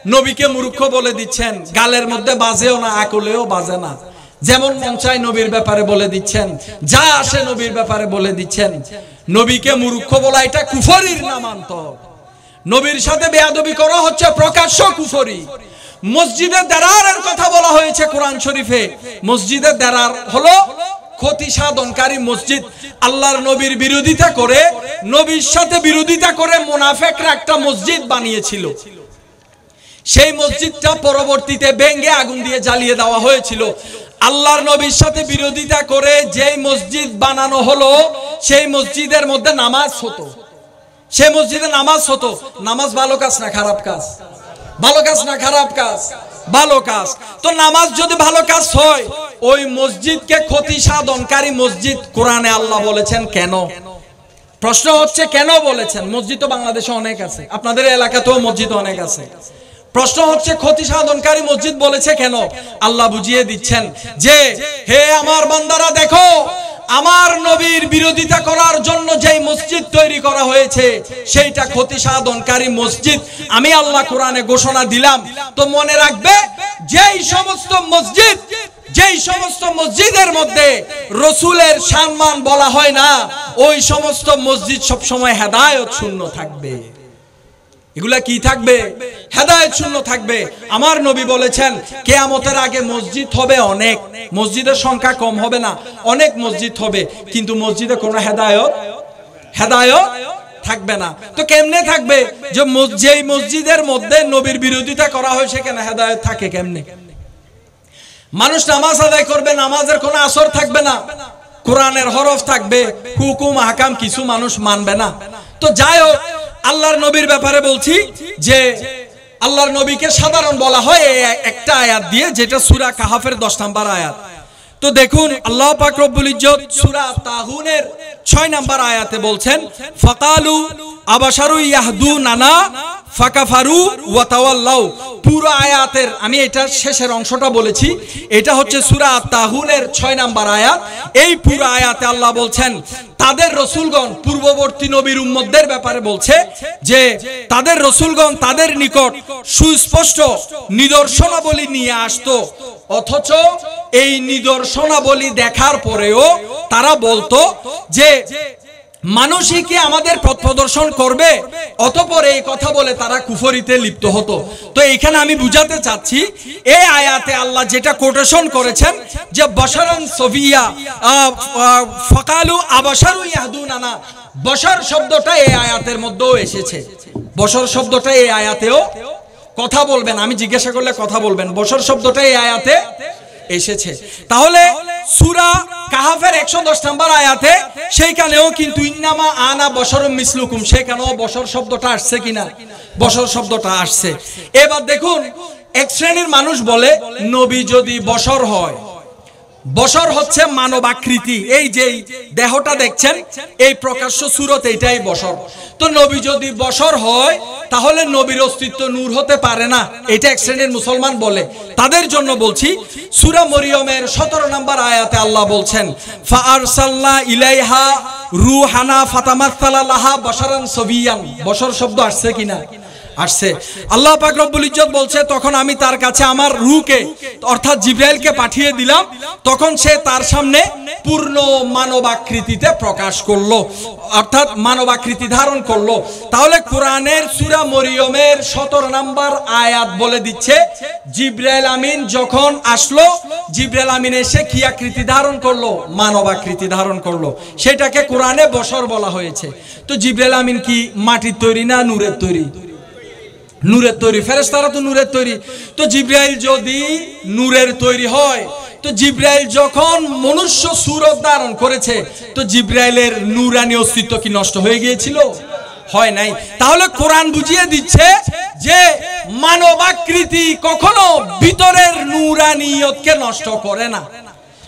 নবীকে মূর্খ বলে দিচ্ছেন, গালের মধ্যে বাজেও না, আকলেও বাজে না, যেমন মন চায় নবীর ব্যাপারে বলে দিচ্ছেন, যা আসে নবীর ব্যাপারে বলে দিচ্ছেন। নবীকে মূর্খ বলা এটা কুফরির নামান্তর। নবীর সাথে বেয়াদবি করা হচ্ছে প্রকাশ্য কুফরি। মসজিদে দেরারের কথা বলা হয়েছে কোরআন শরীফে। মসজিদে দেরার হলো ক্ষতি সাধনকারী মসজিদ। আল্লাহর নবীর বিরোধিতা করে, নবীর সাথে বিরোধিতা করে মুনাফিকরা একটা মসজিদ বানিয়েছিল। সেই মসজিদটা পরবর্তীতে ভেঙে আগুন দিয়ে জ্বালিয়ে দেওয়া হয়েছিল। আল্লাহর নবীর সাথে বিরোধিতা করে যেই মসজিদ বানানো হলো, সেই মসজিদের মধ্যে নামাজ হতো। সেই মসজিদে নামাজ হতো। নামাজ ভালো কাজ না খারাপ কাজ? ভালো কাজ না খারাপ কাজ? ভালো কাজ। তো নামাজ যদি ভালো কাজ হয়, ওই মসজিদকে ক্ষতি সাধনকারী মসজিদ কোরআনে আল্লাহ বলেছেন কেন? প্রশ্ন হচ্ছে কেন বলেছেন? মসজিদ তো বাংলাদেশে অনেক আছে, আপনাদের এলাকাতেও মসজিদ অনেক আছে। প্রশ্ন হচ্ছে ক্ষতি সাধনকারী মসজিদ বলেছে কেন? আল্লাহ বুঝিয়ে দিচ্ছেন যে, হে আমার বান্দারা, দেখো আমার নবীর বিরোধিতা করার জন্য যেই মসজিদ তৈরি করা হয়েছে, সেইটা ক্ষতি সাধনকারী মসজিদ। আমি আল্লাহ কোরআনে ঘোষণা দিলাম। তো মনে রাখবে, যেই সমস্ত মসজিদের মধ্যে রসুলের সম্মান বলা হয় না, ওই সমস্ত মসজিদ সবসময় হেদায়েত শূন্য থাকবে। এগুলা কি থাকবে? হেদায়েত শূন্য থাকবে। আমার নবী বলেছেন কিয়ামতের আগে মসজিদ হবে অনেক, মসজিদের সংখ্যা কম হবে না, অনেক মসজিদ হবে, কিন্তু মসজিদে কোনো হেদায়েত থাকবে না। তো কেমনে থাকবে? যে যেই মসজিদের মধ্যে নবীর বিরোধিতা করা হয় সেখানে হেদায়েত থাকে কেমনে? মানুষ নামাজ আদায় করবে, নামাজের কোনো আসর থাকবে না, কোরআনের হরফ থাকবে, হুকুম আহকাম কিছু মানুষ মানবে না। তো যাই হোক, আল্লাহর নবীর ব্যাপারে বলছি যে আল্লাহর নবীকে সাধারণ বলা হয় একটা আয়াত দিয়ে, যেটা সূরা কাহাফের 10 নম্বর আয়াত। তো দেখুন, আল্লাহ পাক রব্বুল ইজ্জত সূরা তাহুনের 6 নম্বর আয়াতে বলছেন, ফাকালু আবাশারু ইয়াহদুনানা ফাকাফারু ওয়া তাওয়াল্লাউ। পুরো আয়াতের আমি এটা শেষের অংশটা বলেছি, এটা হচ্ছে সূরা তাহুনের 6 নম্বর আয়াত। এই পুরো আয়াতে আল্লাহ বলছেন তাদের রাসূলগণ, পূর্ববর্তী নবীর উম্মতদের ব্যাপারে বলছে যে তাদের রাসূলগণ তাদের নিকট সুস্পষ্ট নিদর্শনাবলী নিয়ে আসতো, অথচ এই নিদর্শনাবলী দেখার পরেও তারা বলতো যে মানুষই কি আমাদের পথ প্রদর্শন করবে? অতঃপর এই কথা বলে তারা কুফরিতে লিপ্ত হতো। তো এখানে আমি বুঝাতে চাচ্ছি, এই আয়াতে আল্লাহ যেটা কোটেশন করেছেন যে বশারান সফিয়া ফাকালু আবাশারু ইয়াহদুনানা, বশর শব্দটা এই আয়াতের মধ্যেও এসেছে। বশর শব্দটা এই আয়াতেও কথা বলবেন, আমি জিজ্ঞাসা করলে কথা বলবেন, বশর শব্দটা এই আয়াতে এসেছে। তাহলে সূরা কাহাফের 110 নম্বর আয়াতে সেইখানেও কিন্তু ইন্নামা আনা বশরুম মিসলুকুম, সেখানেও বশর শব্দটা আসছে কিনা? বশর শব্দটা আসছে। এবার দেখুন, এক শ্রেণীর মানুষ বলে নবী যদি বশর হয়, বশর হচ্ছে মানব আকৃতি, এই যে দেহটা দেখছেন এই প্রকাশ্য সূরত, এইটাই বশর। তো নবী যদি বশর হয় তাহলে নবীর অস্তিত্ব নূর হতে পারে না, এটা এক শ্রেণীর মুসলমান বলে। তাদের জন্য বলছি, সূরা মরিয়মের 17 নম্বর আয়াতে আল্লাহ বলছেন ফাআরসালনা ইলাইহা রূহানা ফাতামাসসালা লাহা বশরান সবিয়ান। বশর শব্দ আসছে কিনা? আসছে। আল্লাহ পাক রব্বুল ইজ্জত বলছে, তখন আমি তার কাছে আমার রূহকে অর্থাৎ জিবরাইলকে পাঠিয়ে দিলাম, তখন সে তার সামনে পূর্ণ মানব আকৃতিতে প্রকাশ করলো, অর্থাৎ মানব আকৃতি ধারণ করলো। তাহলে কোরআনের সূরা মরিয়মের 17 নম্বর আয়াত বলে দিচ্ছে জিবরাইল আমিন যখন আসলো, জিবরাইল আমিন এসে কি আকৃতি ধারণ করলো? মানব আকৃতি ধারণ করলো। সেটাকে কোরআনে বশর বলা হয়েছে। তো জিবরাইল আমিন কি মাটির তৈরি না নূরের তৈরি? নূরের তৈরি। ফেরেশতারা তো নূরের তৈরি। তো জিবরাইল যদি নূরের তৈরি হয়, তো জিবরাইল যখন মনুষ্য সূরত ধারণ করেছে, তো জিবরাইলের নূরানী অস্তিত্ব কি নষ্ট হয়ে গিয়েছিল? হয় নাই। তাহলে কোরআন বুঝিয়ে দিচ্ছে যে মানব আকৃতি কখনো ভিতরের নূরানিয়তকে নষ্ট করে না।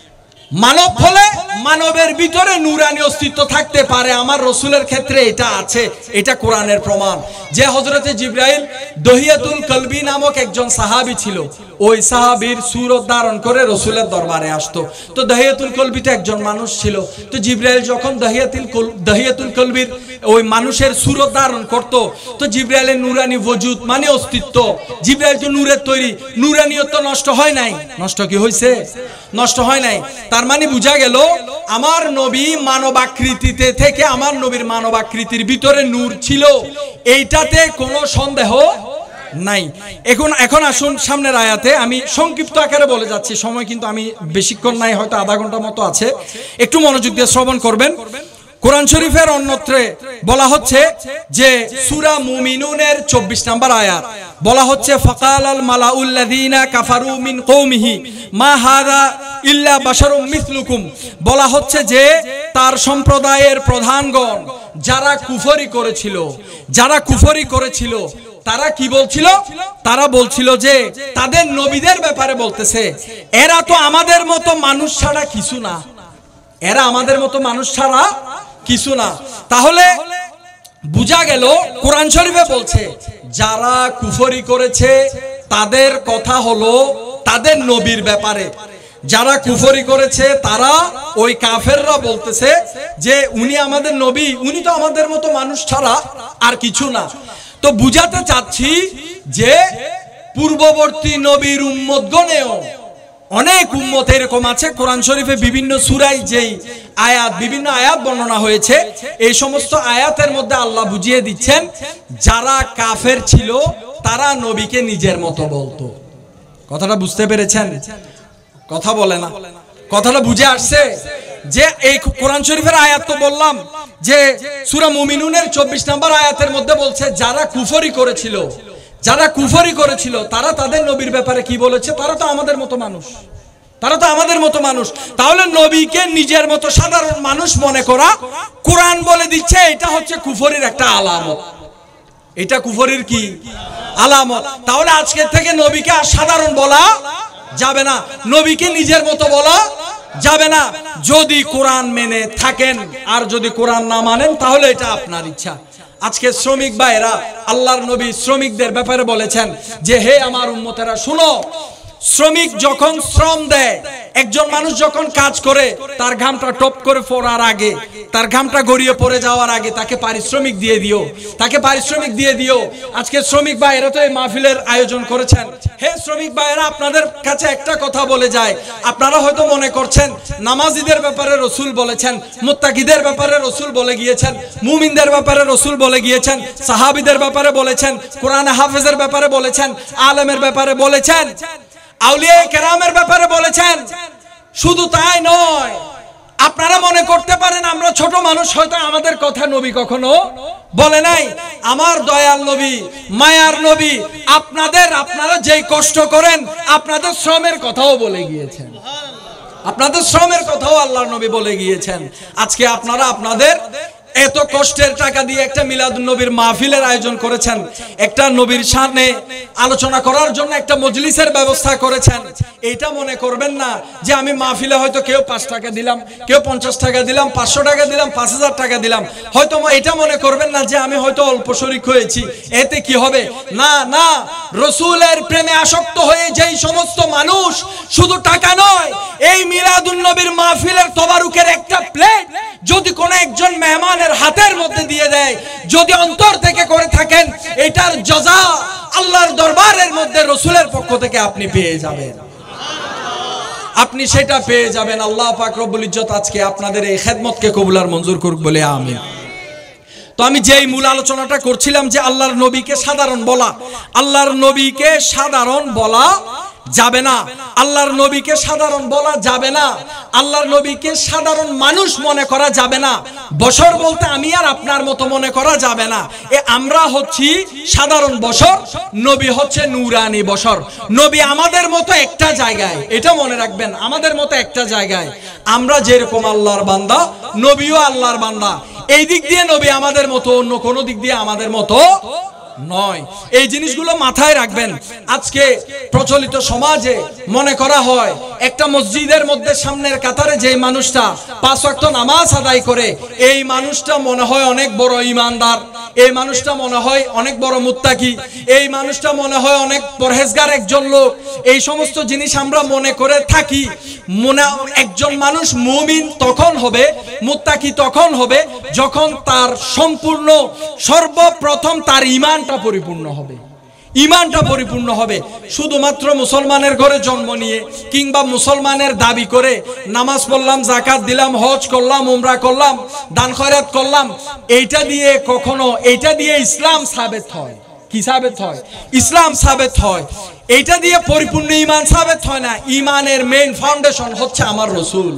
মানব হলে মানবের ভিতরে নূরানি অস্তিত্ব থাকতে পারে। আমার রসুলের ক্ষেত্রে এটা আছে, এটা কোরআনের প্রমাণ। যে হযরতে জিবরাইল দহিয়াতুল কলবি নামক একজন সাহাবী ছিল, ওই সাহাবীর সুরত ধারণ করে রসুলের দরবারে আসতো। তো দহিয়াতুল কলবিতে একজন মানুষ ছিল। তো জিবরাইল যখন দহিয়াতুল কলবির ওই মানুষের সুরত ধারণ করত, তো জিবরাইলের নূরানি ওজুদ মানে অস্তিত্ব, জিবরাইল তো নূরের তৈরি, নূরানিয়ত নষ্ট হয় নাই। নষ্ট কি হয়েছে? নষ্ট হয় নাই। তার মানে বোঝা গেল আমার নবী মানবাকৃতিতে থেকে আমার নবীর মানবাকৃতির ভিতরে নূর ছিল, এইটাতে কোনো সন্দেহ নাই। এখন আসুন সামনের আয়াতে, আমি সংক্ষিপ্ত আকারে বলে যাচ্ছি, সময় কিন্তু আমি বেশিক্ষণ নাই, হয়তো আধা ঘন্টা মতো আছে, একটু মনোযোগ দিয়ে শ্রবণ করবেন। কোরআন শরীফের অন্যত্রে বলা হচ্ছে যে সূরা মুমিনুনের 24 নম্বর আয়াত বলা হচ্ছে ফাকালাল মালাউল্লাযিনা কাফারু মিন কওমিহি মা হাযা ইল্লা বাশারুম মিসলুকুম। বলা হচ্ছে যে তার সম্প্রদায়ের প্রধানগণ যারা কুফরি করেছিল তারা কি বলছিল? তারা বলছিল যে তাদের নবীদের ব্যাপারে বলতেছে, এরা তো আমাদের মতো মানুষ ছাড়া কিছু না, এরা আমাদের মতো মানুষ ছাড়া কিছু না। তাহলে বুঝা গেল কোরআন শরীফে বলছে যারা কুফরি করেছে তাদের কথা হলো তাদের নবীর ব্যাপারে। যারা কুফরি করেছে তারা ওই কাফেররা বলতেছে যে উনি আমাদের নবী, উনি তো আমাদের মতো মানুষ ছাড়া আর কিছু না। তো বুঝাতে চাচ্ছি যে পূর্ববর্তী নবীর উম্মতগণেও অনেক উম্মত এরকম আছে। কোরআন শরীফে বিভিন্ন সূরায় যেই আয়াত, বিভিন্ন আয়াত বর্ণনা হয়েছে, এই সমস্ত আয়াতের মধ্যে আল্লাহ বুঝিয়ে দিচ্ছেন যারা কাফের ছিল তারা নবীকে নিজের মতো বলতো। কথাটা বুঝতে পেরেছেন? কথা বলে না, কথাটা বুঝে আসছে? যে এই কোরআন শরীফের আয়াত তো বললাম যে সূরা মুমিনুনের 24 নম্বর আয়াতের মধ্যে বলছে যারা কুফরি করেছিল তারা তাদের নবীর ব্যাপারে কি বলেছে? তারা তো আমাদের মতো মানুষ, তাহলে নবীকে নিজের মতো সাধারণ মানুষ মনে করা, কোরআন বলে দিচ্ছে এটা হচ্ছে কুফরির একটা আলামত। এটা কুফরির কি আলামত? তাহলে আজকে থেকে নবীকে আর সাধারণ বলা যাবে না, নবীকে নিজের মতো বলা যাবে না। যদি কোরআন মেনে থাকেন, আর যদি কোরআন না মানেন তাহলে এটা আপনার ইচ্ছা। আজকে শ্রমিক ভাইরা, আল্লাহর নবী শ্রমিকদের ব্যাপারে বলেছেন যে হে আমার উম্মতেরা শুনো, শ্রমিক যখন শ্রম দেয়, একজন মানুষ যখন কাজ করে তার ঘামটা টপ করে পড়ার আগে, তার ঘামটা গড়িয়ে পড়ে যাওয়ার আগে তাকে পারিশ্রমিক দিয়ে দিও। আজকে শ্রমিক ভাইরা তো এই মাহফিলের আয়োজন করেছেন। হে শ্রমিক ভাইরা, আপনাদের কাছে একটা কথা বলে যায়, আপনারা হয়তো মনে করছেন নামাজীদের ব্যাপারে রসুল বলেছেন, মুত্তাকিদের ব্যাপারে রসুল বলে গিয়েছেন, মুমিনদের ব্যাপারে রসুল বলে গিয়েছেন, সাহাবীদের ব্যাপারে বলেছেন, কোরআন হাফেজের ব্যাপারে বলেছেন, আলেমের ব্যাপারে বলেছেন, আউলিয়া কেরামের ব্যাপারে বলেছেন। শুধু তাই নয়, আপনারা মনে করতে পারেন আমরা ছোট মানুষ, হয়তো আমাদের কথা নবী কখনো বলে নাই। আমার দয়াল নবী, মায়ার নবী, আপনারা যেই কষ্ট করেন আপনাদের শ্রমের কথাও বলে গিয়েছেন, আপনাদের শ্রমের কথাও আল্লাহর নবী বলে গিয়েছেন। আজকে আপনারা আপনাদের এত কষ্টের টাকা দিয়ে একটা মিলাদুন নবীর মাহফিলের আয়োজন করেছেন, একটা নবীর সামনে আলোচনা করার জন্য একটা মজলিসের ব্যবস্থা করেছেন। এটা মনে করবেন না যে আমি মাহফিলে হয়তো কেউ 5 টাকা দিলাম, কেউ 50 টাকা দিলাম, 500 টাকা দিলাম, 5000 টাকা দিলাম, হয়তো এটা মনে করবেন না যে আমি হয়তো অল্প শরিক হয়েছি, এতে কি হবে। না না, রসুলের প্রেমে আসক্ত হয়ে যেই সমস্ত মানুষ শুধু টাকা নয়, এই মিলাদুন নবীর মাহফিলের তবারুকের একটা প্লেট যদি কোনো একজন মেহমানের হাতের মধ্যে দিয়ে দেয়, যদি অন্তর থেকে করে থাকেন, এটার জাযা আল্লাহর দরবারের মধ্যে রসুলের পক্ষ থেকে আপনি পেয়ে যাবেন, আপনি সেটা পেয়ে যাবেন। আল্লাহ পাক রব্বুল ইজ্জত আজকে আপনাদের এই খেদমতকে কবুল আর মঞ্জুর করুক বলে আমিন। তো আমি যেই মূল আলোচনাটা করছিলাম যে আল্লাহর নবীকে সাধারণ বলা, আল্লাহর নবীকে সাধারণ বলা যাবে না, আল্লাহর নবীকে সাধারণ বলা যাবে না, আল্লাহর নবীকে সাধারণ মানুষ মনে করা যাবে না, বশর বলতে আমি আর আপনার মতো মনে করা যাবে না। আমরা হচ্ছি সাধারণ বশর, নবী হচ্ছে নূরানি বশর। নবী আমাদের মতো একটা জায়গায়, এটা মনে রাখবেন, আমাদের মতো একটা জায়গায়। আমরা যেরকম আল্লাহর বান্দা, নবীও আল্লাহর বান্দা। এই দিক দিয়ে নবী আমাদের মতো, অন্য কোনো দিক দিয়ে আমাদের মতো নয়। এই জিনিসগুলো মাথায় রাখবেন। আজকে প্রচলিত সমাজে মনে করা হয় একটা মসজিদের মধ্যে সামনের কাতারে যে মানুষটা 5 ওয়াক্ত নামাজ আদায় করে এই মানুষটা মনে হয় অনেক বড় ঈমানদার, এই মানুষটা মনে হয় অনেক বড় মুত্তাকি, এই মানুষটা মনে হয় অনেক পরহেজগার একজন লোক। এই সমস্ত জিনিস আমরা মনে করে থাকি। একজন মানুষ মুমিন তখন হবে, মুত্তাকি তখন হবে যখন তার সম্পূর্ণ সর্বপ্রথম তার ঈমানটা পরিপূর্ণ হবে। ঈমানটা পরিপূর্ণ হবে। শুধুমাত্র মুসলমানের ঘরে জন্ম নিয়ে কিংবা মুসলমানের দাবি করে নামাজ পড়লাম, যাকাত দিলাম, হজ করলাম, উমরা করলাম, দান খয়রাত করলাম, এইটা দিয়ে ইসলাম সাবেত হয়। কি সাবেত হয়? ইসলাম সাবেত হয়। এইটা দিয়ে পরিপূর্ণ ঈমান সাবেত হয় না। ঈমানের মেইন ফাউন্ডেশন হচ্ছে আমার রাসূল।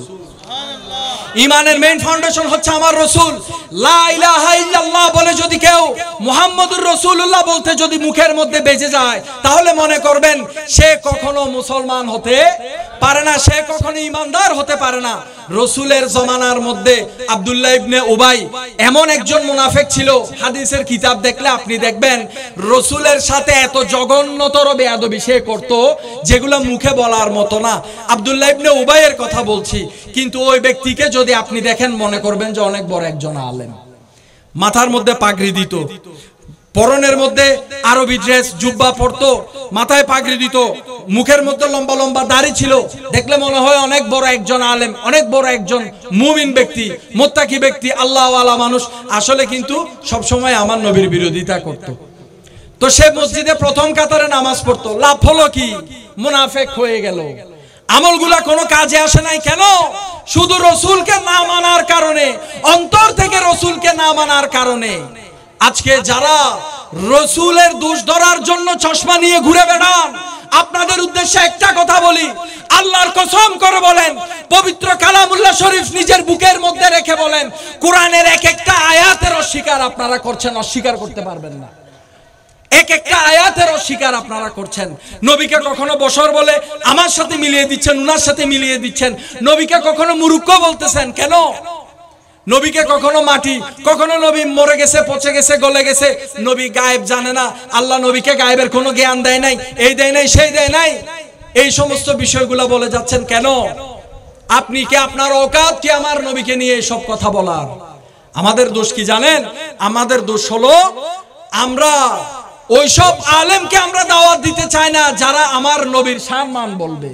ঈমানের মেইন ফাউন্ডেশন হচ্ছে আমার রাসূল। লা ইলাহা ইল্লাল্লাহ বলে যদি কেউ মুহাম্মদুর রাসূলুল্লাহ বলতে যদি মুখের মধ্যে বেজে যায়, তাহলে মনে করবেন সে কখনো মুসলমান হতে পারে না, সে কখনো ঈমানদার হতে পারে না। রাসূলের জমানার মধ্যে আব্দুল্লাহ ইবনে উবাই এমন একজন মুনাফিক ছিল, হাদিসের কিতাব দেখলে আপনি দেখবেন রাসূলের সাথে এত জঘন্যতর বেয়াদবি সে করত যেগুলো মুখে বলার মতো না। আব্দুল্লাহ ইবনে উবাইয়ের কথা বলছি। কিন্তু ওই ব্যক্তিকে যদি আপনি দেখেন মনে করবেন যে অনেক বড় একজন আলেম। মাথার মধ্যে পাগড়ি দিত, পরনের মধ্যে আরবি ড্রেস জুব্বা পরতো, মাথায় পাগড়ি দিত, মুখের মধ্যে লম্বা লম্বা দাড়ি ছিল। দেখলে মনে হয় অনেক বড় একজন আলেম, অনেক বড় একজন মুমিন ব্যক্তি, মুত্তাকি ব্যক্তি, আল্লাহওয়ালা মানুষ। আসলে কিন্তু সব সময় আমার নবীর বিরোধিতা করত। তো সে মসজিদে প্রথম কাতারে নামাজ পড়তো। লাভ হলো কি? মুনাফিক হয়ে গেল। আমলগুলা কোনো কাজে আসে নাই। কেন? শুধু রাসূলকে না মানার কারণে, অন্তর থেকে রাসূলকে না মানার কারণে। আজকে যারা রাসূলের দোষ ধরার জন্য চশমা নিয়ে ঘুরে বেড়ান, আপনাদের উদ্দেশ্যে একটা কথা বলি, আল্লাহর কসম করে বলেন, পবিত্র কালামুল্লাহ শরীফ নিজের বুকের মধ্যে রেখে বলেন, কোরআনের এক একটা আয়াতের অস্বীকার আপনারা করছেন, অস্বীকার করতে পারবেন না। এক একটা আয়াতের অস্বীকার আপনারা করছেন। নবীকে কখনো বশর বলে আমার সাথে মিলিয়ে দিচ্ছেন, উনার সাথে মিলিয়ে দিচ্ছেন। নবীকে কখনো মূর্খ বলতেছেন। কেন? নবীকে কখনো মাটি, কখনো নবী মরে গেছে, পচে গেছে, গলে গেছে, নবী গায়েব জানে না, আল্লাহ নবীকে গায়েবের কোনো জ্ঞান দেয় নাই, এই দেয় নাই, সেই দেয় নাই। এই সমস্ত বিষয়গুলো বলে যাচ্ছেন কেন? আপনি কি, আপনার औकात কি আমার নবীকে নিয়ে সব কথা বলার? আমাদের দোষ কি জানেন? আমাদের দোষ হলো আমরা ওইসব আলেমকে আমরা দাওয়াত দিতে চাই না যারা আমার নবীর সম্মান বলবে।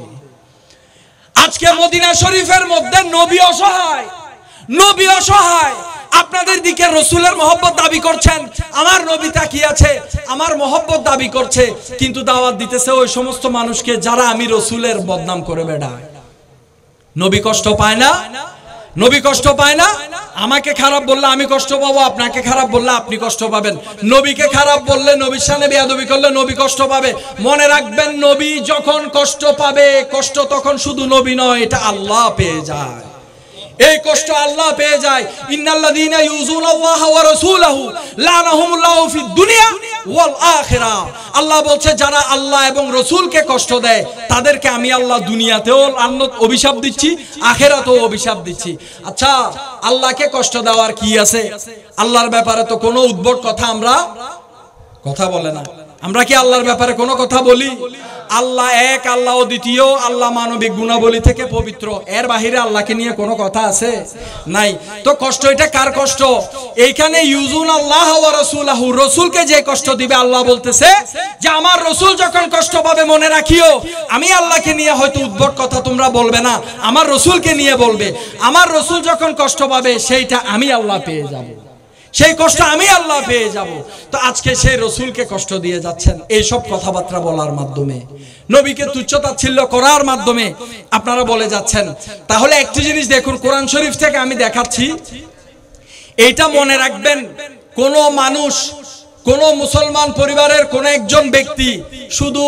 আজকে মদিনা শরীফের মধ্যে নবী অসহায়, নবী অসহায়। আপনাদের দিকে রাসূলের মহব্বত দাবি করছেন, আমার নবী তাকিয়ে আছে, আমার মহব্বত দাবি করছে, কিন্তু দাওয়াত দিতেছে ওই সমস্ত মানুষকে যারা আমি রাসূলের বদনাম করে বেড়ায়। নবী কষ্ট পায় না? নবী কষ্ট পায় না? আমাকে খারাপ বললে আমি কষ্ট পাবো, আপনাকে খারাপ বললে আপনি কষ্ট পাবেন। নবীকে খারাপ বললে, নবীর সামনে বেয়াদবি করলে নবী কষ্ট পাবে। মনে রাখবেন, নবী যখন কষ্ট পাবে, কষ্ট তখন শুধু নবী নয়, এটা আল্লাহ পেয়ে যায়। এই কষ্ট আল্লাহ পেয়ে যায়। ইন্নাল্লাযীনা ইউযুনাল্লাহা ওয়া রাসূলাহু লানাহুমুল্লাহু ফিদ দুনিয়া ওয়াল আখিরাহ। আল্লাহ বলছে যারা আল্লাহ এবং রাসূলকে কষ্ট দেয় তাদেরকে আমি আল্লাহ দুনিয়াতেও অভিশাপ দিচ্ছি, আখিরাতেও অভিশাপ দিচ্ছি। আচ্ছা, আল্লাহকে কষ্ট দেওয়ার কি আছে? আল্লাহর ব্যাপারে তো কোনো উদ্ভট কথা আমরা কথা বলে না। আমরা কি আল্লাহর ব্যাপারে কোনো কথা বলি? আল্লাহ এক, আল্লাহ দ্বিতীয়, আল্লাহ মানবিক গুণাবলী থেকে পবিত্র, এর বাহিরে আল্লাহকে নিয়ে কোনো কথা আছে? নাই। তো কষ্ট এটা কার কষ্ট? এইখানে ইউযুনাল্লাহ ওয়া রাসূলাহু, রাসূলকে যে কষ্ট দিবে, আল্লাহ বলতেছে যে আমার রাসূল যখন কষ্ট পাবে মনে রাখিও আমি আল্লাহকে নিয়ে হয়তো উদ্ভট কথা তোমরা বলবে না, আমার রাসূলকে নিয়ে বলবে। আমার রাসূল যখন কষ্ট পাবে সেইটা আমি আল্লাহ পেয়ে যাব, সেই কষ্ট আমি আল্লাহ পেয়ে যাব। তো আজকে সেই রাসূলকে কষ্ট দিয়ে যাচ্ছেন এইসব কথাবার্তা বলার মাধ্যমে, নবীকে তুচ্ছ-তাচ্ছিল্য করার মাধ্যমে আপনারা বলে যাচ্ছেন। তাহলে একটি জিনিস দেখুন, কোরআন শরীফ থেকে আমি দেখাচ্ছি, এইটা মনে রাখবেন, কোন মানুষ, কোন মুসলমান পরিবারের কোন একজন ব্যক্তি শুধু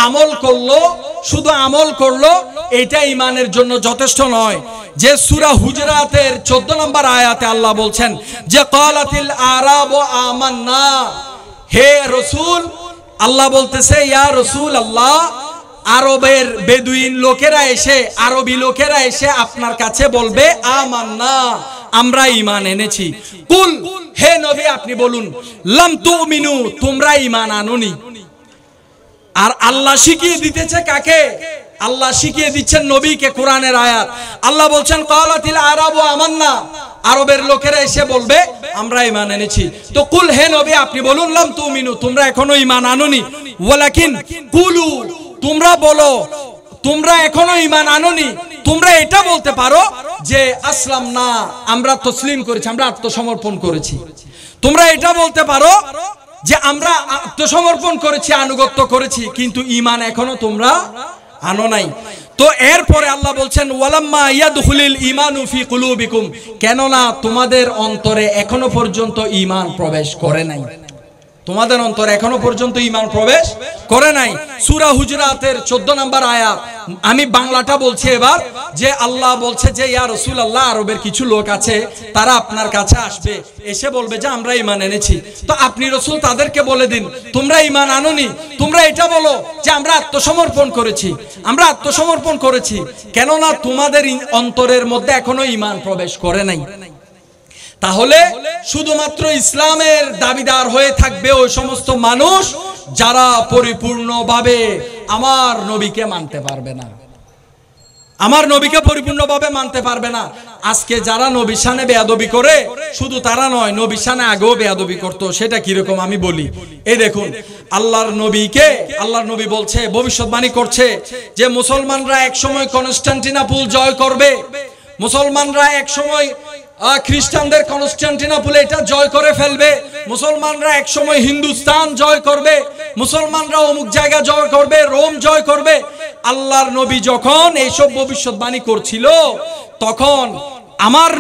আমল করলো এটা ঈমানের জন্য যথেষ্ট নয়। যে সূরা হুজরাতের 14 নম্বর আয়াতে আল্লাহ বলছেন যে ক্বালাতিল আরাবু আমান্না, হে রাসূল, আল্লাহ বলতেছে ইয়া রাসূল আল্লাহ, আরবের বেদুইন লোকেরা এসে, আরবি লোকেরা এসে আপনার কাছে বলবে আমান্না, আমরা ঈমান এনেছি। কুল হে নবী আপনি বলুন লাম তুমিনু তোমরা ঈমান আনোনি। আর আল্লাহ শিখিয়ে দিতেছে কাকে? আল্লাহ শিখিয়ে দিচ্ছেন নবীকে। কোরআনের আয়াত আল্লাহ বলছেন ক্বালাতিল আরাবু আমান্না, আরবের লোকেরা এসে বলবে আমরা ঈমান এনেছি। তো কুল হে নবী আপনি বলুন লাম তুমিনু তোমরা এখনো ঈমান আনোনি, ওয়ালাকিন কুলু তোমরা বলো তোমরা এখনো ঈমান আনোনি। তোমরা এটা বলতে পারো যে আসলাম না আমরা তসলিম করেছি, আমরা আত্মসমর্পণ করেছি। তোমরা এটা বলতে পারো যে আমরা আত্মসমর্পণ করেছি, আনুগত্য করেছি, কিন্তু ঈমান এখনো তোমরা আনো নাই। তো এরপরে আল্লাহ বলছেন ওয়ালাম্মা ইয়াদখুলিল ঈমানু ফি কুলুবিকুম, কেননা তোমাদের অন্তরে এখনো পর্যন্ত ঈমান প্রবেশ করে নাই। তোমাদের অন্তরে এখনো পর্যন্ত ঈমান প্রবেশ করে নাই। সূরা হুজরাতের 14 নম্বর আয়াত। আমি বাংলাটা বলছি এবার, যে আল্লাহ বলছে যে ইয়া রাসূলুল্লাহ আরবের কিছু লোক আছে তারা আপনার কাছে আসবে, এসে বলবে যে আমরা ঈমান এনেছি। তো আপনি রাসূল তাদেরকে বলে দিন তোমরা ঈমান আনোনি, তোমরা এটা বলো যে আমরা আত্মসমর্পণ করেছি, আমরা আত্মসমর্পণ করেছি, কেননা তোমাদের অন্তরের মধ্যে এখনো ঈমান প্রবেশ করে নাই। তাহলে শুধুমাত্র ইসলামের দাবিদার হয়ে থাকবে ওই সমস্ত মানুষ যারা পরিপূর্ণভাবে আমার নবীকে মানতে পারবে না, আমার নবীকে পরিপূর্ণভাবে মানতে পারবে না। আজকে যারা নবীর শানে বেয়াদবি করে, শুধু তারা নয় নবীর শানে আগেও বেয়াদবি করতো। সেটা কিরকম আমি বলি। এই দেখুন আল্লাহর নবীকে, আল্লাহর নবী বলছে, ভবিষ্যৎবাণী করছে যে মুসলমানরা একসময় কনস্টান্টিনোপল জয় করবে, মুসলমানরা একসময় খ্রিস্টানদের কনস্টান্টিনোপল এটা জয় করে ফেলবে, মুসলমানরা একসময় হিন্দুস্তান জয় করবে, মুসলমানরা অমুক জায়গা জয় করবে, রোম জয় করবে। আল্লাহর নবী যখন এইসব ভবিষ্যৎবাণী করছিল তখন আমার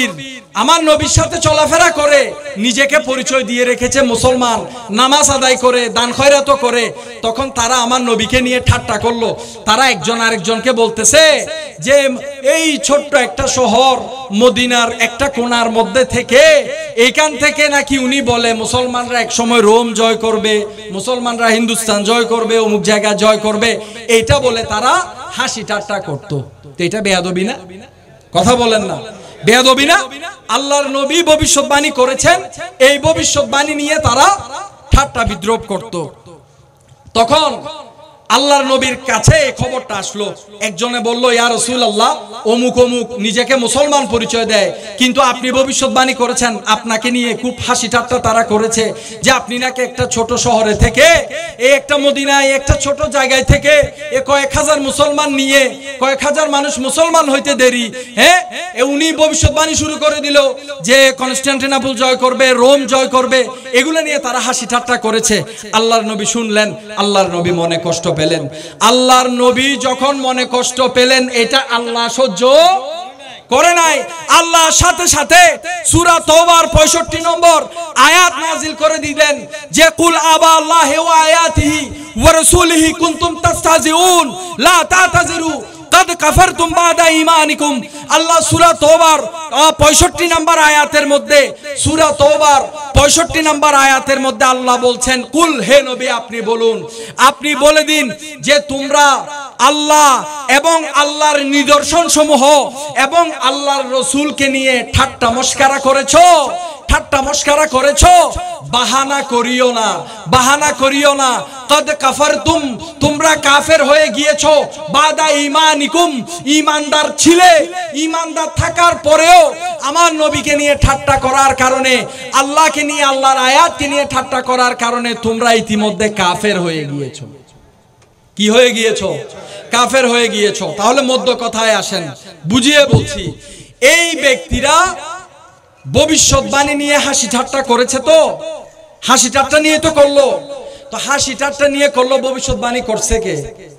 নবীর সাথে চলাফেরা করে নিজেকে পরিচয় দিয়ে রেখেছে মুসলমান, নামাজ আদায় করে দান খয়রাত করে। তখন তারা আমার নবীকে নিয়ে ঠাট্টা করলো। তারা একজন আরেকজনকে বলতেছে যে এই ছোট্ট একটা শহর মদিনার একটা কোণার মধ্যে থেকে, এইখান থেকে নাকি উনি বলে মুসলমানরা এক সময় রোম জয় করবে, মুসলমানরা হিন্দুস্তান জয় করবে, অমুক জায়গা জয় করবে, এইটা বলে তারা হাসি ঠাট্টা করতো। তো এটা বেয়াদবি না? কথা বলেন না, বেয়াদবি না? আল্লাহর নবী ভবিষ্যৎবাণী করেছেন, এই ভবিষ্যৎবাণী নিয়ে তারা ঠাট্টা বিদ্রোহ করত। তখন আল্লাহর নবীর কাছে এই খবরটা আসলো। একজনে বলল ইয়া রাসূলুল্লাহ অমুক অমুক নিজেকে মুসলমান পরিচয় দেয়, কিন্তু আপনি ভবিষ্যৎবাণী করেছেন, আপনাকে নিয়ে খুব হাসি ঠাট্টা তারা করেছে যে আপনি নাকি একটা ছোট শহরে থেকে, এই একটা মদিনায় একটা ছোট জায়গায় থেকে কয়েক হাজার মুসলমান নিয়ে, কয়েক হাজার মানুষ মুসলমান হইতে দেরি, উনি ভবিষ্যৎবাণী শুরু করে দিল যে কনস্টান্টিনোপল জয় করবে, রোম জয় করবে। এগুলো নিয়ে তারা হাসি ঠাট্টা করেছে। আল্লাহর নবী শুনলেন, আল্লাহর নবী মনে কষ্ট পেলেন। আল্লাহর নবী যখন মনে কষ্ট পেলেন, এটা আল্লাহ সহ্য করে নাই। আল্লাহ সাথে সাথে সূরা তাওবার 65 নম্বর আয়াত নাযিল করে দিলেন যে কুল আবা আল্লাহি ওয়া আয়াতিহি ওয়া রাসূলিহি কুনতুম তাস্তাজিউন লা তা'তাযিরু কাদ কাফারতুম বাদা ঈমানিকুম। আল্লাহ সূরা তাওবার 65 নম্বর আয়াতের মধ্যে, সূরা তাওবার 65 নম্বর আয়াতের মধ্যে আল্লাহ বলছেন কুল হে নবী আপনি বলুন, আপনি বলে দিন যে তোমরা আল্লাহ এবং আল্লাহর নিদর্শন সমূহ এবং আল্লাহর রাসূলকে নিয়ে ঠাট্টা মশকরা করেছো, ঠাট্টা মশকরা করেছো। বাহানা করিও না, বাহানা করিও না। কদ কাফারতুম তোমরা কাফের হয়ে গিয়েছো বাদা ঈমানিকুম, ঈমানদার ছিলে, ঈমানদার থাকার পরেও আমার নবীকে নিয়ে ঠাট্টা করার কারণে, আল্লাহকে নিয়ে আল্লাহর আয়াতকে নিয়ে ঠাট্টা করার কারণে তোমরা ইতিমধ্যে কাফের হয়ে গিয়েছো। কি হয়ে গিয়েছো? কাফের হয়ে গিয়েছো। তাহলে মধ্য কথায় আসেন, বুঝিয়ে বলছি। এই ব্যক্তিরা ভবিষ্যৎবাণী নিয়ে হাসি ঠাট্টা করেছে, তো হাসি ঠাট্টা নিয়ে তো করলো। তো হাসি ঠাট্টা নিয়ে করলো, ভবিষ্যৎবাণী করছে কে?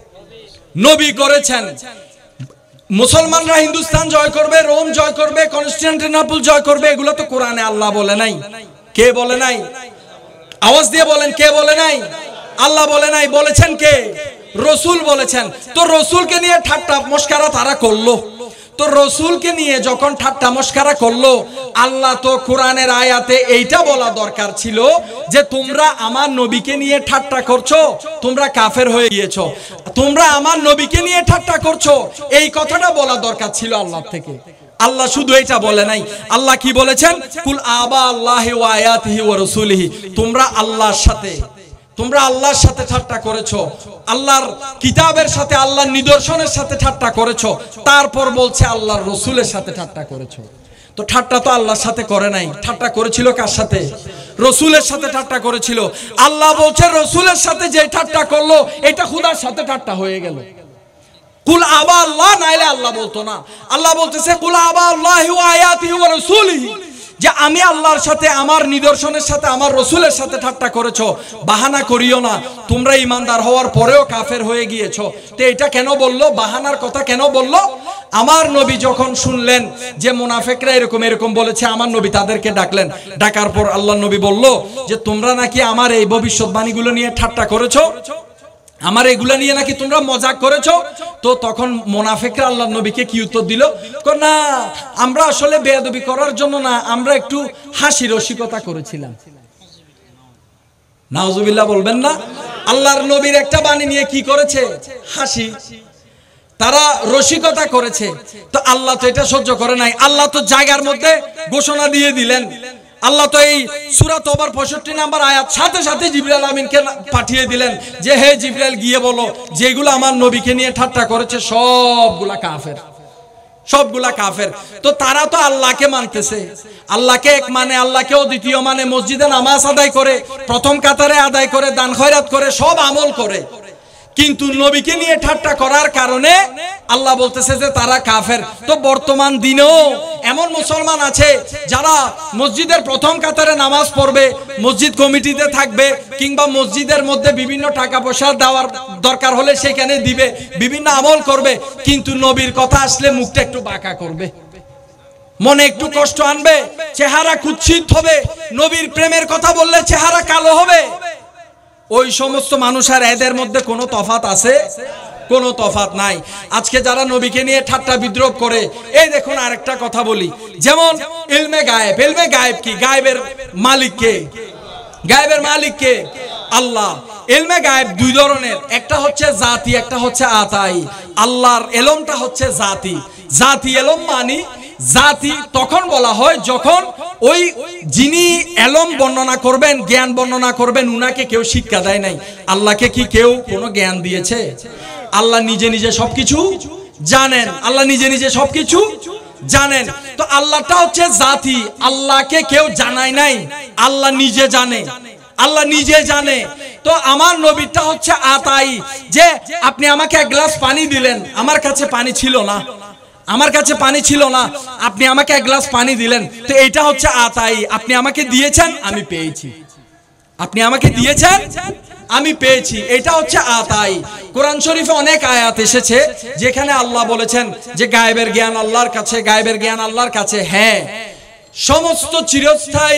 নবী করেছেন। মুসলমানরা হিন্দুস্তান জয় করবে, রোম জয় করবে, কনস্টান্টিনোপল জয় করবে, এগুলো তো কোরআনে আল্লাহ বলে নাই। কে বলে নাই? আওয়াজ দিয়ে বলেন, কে বলে নাই? আল্লাহ বলে নাই। বলেছেন কে? রসুল বলেছেন। তো রসুলকে নিয়ে ঠাট্টা মশকরা তারা করলো। তো রসুলকে নিয়ে যখন ঠাট্টা মশকরা করলো, আল্লাহ তো কোরআনের আয়াতে এইটা বলা দরকার ছিল যে তোমরা আমার নবীকে নিয়ে ঠাট্টা করছো, তোমরা কাফের হয়ে গিয়েছো। তোমরা আমার নবীকে নিয়ে ঠাট্টা করছো, এই কথাটা বলা দরকার ছিল আল্লাহ থেকে। আল্লাহ শুধু এটা বলে নাই, আল্লাহ কি বলেছেন? কুল আবা আল্লাহি ওয়া আয়াতিহি ওয়া রাসূলিহি, তোমরা আল্লাহর সাথে ঠাট্টা করেছো, আল্লাহর কিতাবের সাথে, আল্লাহর নিদর্শনের সাথে ঠাট্টা করেছো, তারপর বলছে আল্লাহর রাসূলের সাথে ঠাট্টা করেছো। তো ঠাট্টা তো আল্লাহর সাথে করে নাই, ঠাট্টা করেছিল কার সাথে? রাসূলের সাথে ঠাট্টা করেছিল। আল্লাহ বলছে রাসূলের সাথে যে ঠাট্টা করলো এটা খোদার সাথে ঠাট্টা হয়ে গেল। কুল আবা আল্লাহ, নাইলে আল্লাহ বলতো না। আল্লাহ বলতেছে কুল আবা আল্লাহি ওয়া আয়াতিহি ওয়া রাসূলিহি, যে আমি আল্লাহর সাথে, আমার নিদর্শনের সাথে, আমার রাসূলের সাথে ঠাট্টা করেছো, বাহানা করিও না, তোমরা ঈমানদার হওয়ার পরেও কাফের হয়ে গিয়েছো। তো এটা কেন বললো? বাহানার কথা কেন বললো? আমার নবী যখন শুনলেন যে মুনাফিকরা এরকম এরকম বলেছে, আমার নবী তাদেরকে ডাকলেন। ডাকার পর আল্লাহর নবী বলল যে তোমরা নাকি আমার এই ভবিষ্যৎবাণীগুলো নিয়ে ঠাট্টা করেছো, আমার এগুলা নিয়ে নাকি তোমরা মজাক করেছো। তো তখন মুনাফিকরা আল্লাহর নবীকে কি উত্তর দিল? না, আমরা আসলে বেয়াদবি করার জন্য না, আমরা একটু হাসি রসিকতা করেছিলাম। নাউজুবিল্লাহ বলবেন না? আল্লাহর নবীর একটা বাণী নিয়ে কি করেছে? হাসি, তারা রসিকতা করেছে। তো আল্লাহ তো এটা সহ্য করে নাই। আল্লাহ তো জায়গার মধ্যে ঘোষণা দিয়ে দিলেন। আল্লাহ তো এই সূরা তওবার 65 নম্বর আয়াত সাথে সাথে জিবরাইল আমিনকে পাঠিয়ে দিলেন যে হে জিবরাইল গিয়ে বলো যেগুলো আমার নবীকে নিয়ে ঠাট্টা করেছে সবগুলা কাফের, সবগুলা কাফের। তো তারা তো আল্লাহকে মানতেছে, আল্লাহকে এক মানে, আল্লাহকেও দ্বিতীয় মানে, মসজিদে নামাজ আদায় করে, প্রথম কাতারে আদায় করে, দান খয়রাত করে, সব আমল করে, কিন্তু নবীকে নিয়ে ঠাট্টা করার কারণে আল্লাহ বলতেছে যে তারা কাফের। তো বর্তমান দিনেও এমন মুসলমান আছে যারা মসজিদের প্রথম কাতারে নামাজ পড়বে, মসজিদ কমিটিতে থাকবে, কিংবা মসজিদের মধ্যে বিভিন্ন টাকা পয়সা দেওয়ার দরকার হলে সেখানে দিবে, বিভিন্ন আমল করবে, কিন্তু নবীর কথা আসলে মুখটা একটু বাঁকা করবে, মনে একটু কষ্ট আনবে, চেহারা কুৎসিত হবে, নবীর প্রেমের কথা বললে চেহারা কালো হবে। ওই সমস্ত মানুষ আর এদের মধ্যে কোনো তফাৎ আছে? কোনো তফাৎ নাই। আজকে যারা নবীকে নিয়ে ঠাট্টা বিদ্রোহ করে, এই দেখুন আরেকটা কথা বলি, যেমন ইলমে গায়েব। ইলমে গায়েব কি? গায়েবের মালিক কে? গায়েবের মালিক কে? আল্লাহ। ইলমে গায়েব দুই ধরনের, একটা হচ্ছে জাতি, একটা হচ্ছে আতাই। আল্লাহর এলমটা হচ্ছে জাতি। জাতি এলম মানি, জাতি তখন বলা হয় যখন ওই যিনি এলম বর্ণনা করবেন, জ্ঞান বর্ণনা করবেন, উনাকে কেউ শিক্ষা দেয় নাই। আল্লাহকে কি কেউ কোনো জ্ঞান দিয়েছে? আল্লাহ নিজে নিজে সবকিছু জানেন, আল্লাহ নিজে নিজে সবকিছু জানেন। তো আল্লাহটা হচ্ছে জাতি, আল্লাহকে কেউ জানায় নাই, আল্লাহ নিজে জানে, আল্লাহ নিজে জানে। তো আমার নবীটা হচ্ছে আতাই, যে আপনি আমাকে এক গ্লাস পানি দিলেন, আমার কাছে পানি ছিল না, আমার কাছে পানি ছিল না, আপনি আমাকে এক গ্লাস পানি দিলেন, তো এটা হচ্ছে আতাই। আপনি আমাকে দিয়েছেন, আমি পেয়েছি, আপনি আমাকে দিয়েছেন, আমি পেয়েছি, এটা হচ্ছে আতাই। কোরআন শরীফে অনেক আয়াত এসেছে যেখানে আল্লাহ বলেছেন যে গায়েবের জ্ঞান আল্লাহর কাছে, গায়েবের জ্ঞান আল্লাহর কাছে। হ্যাঁ, সমস্ত চিরস্থায়ী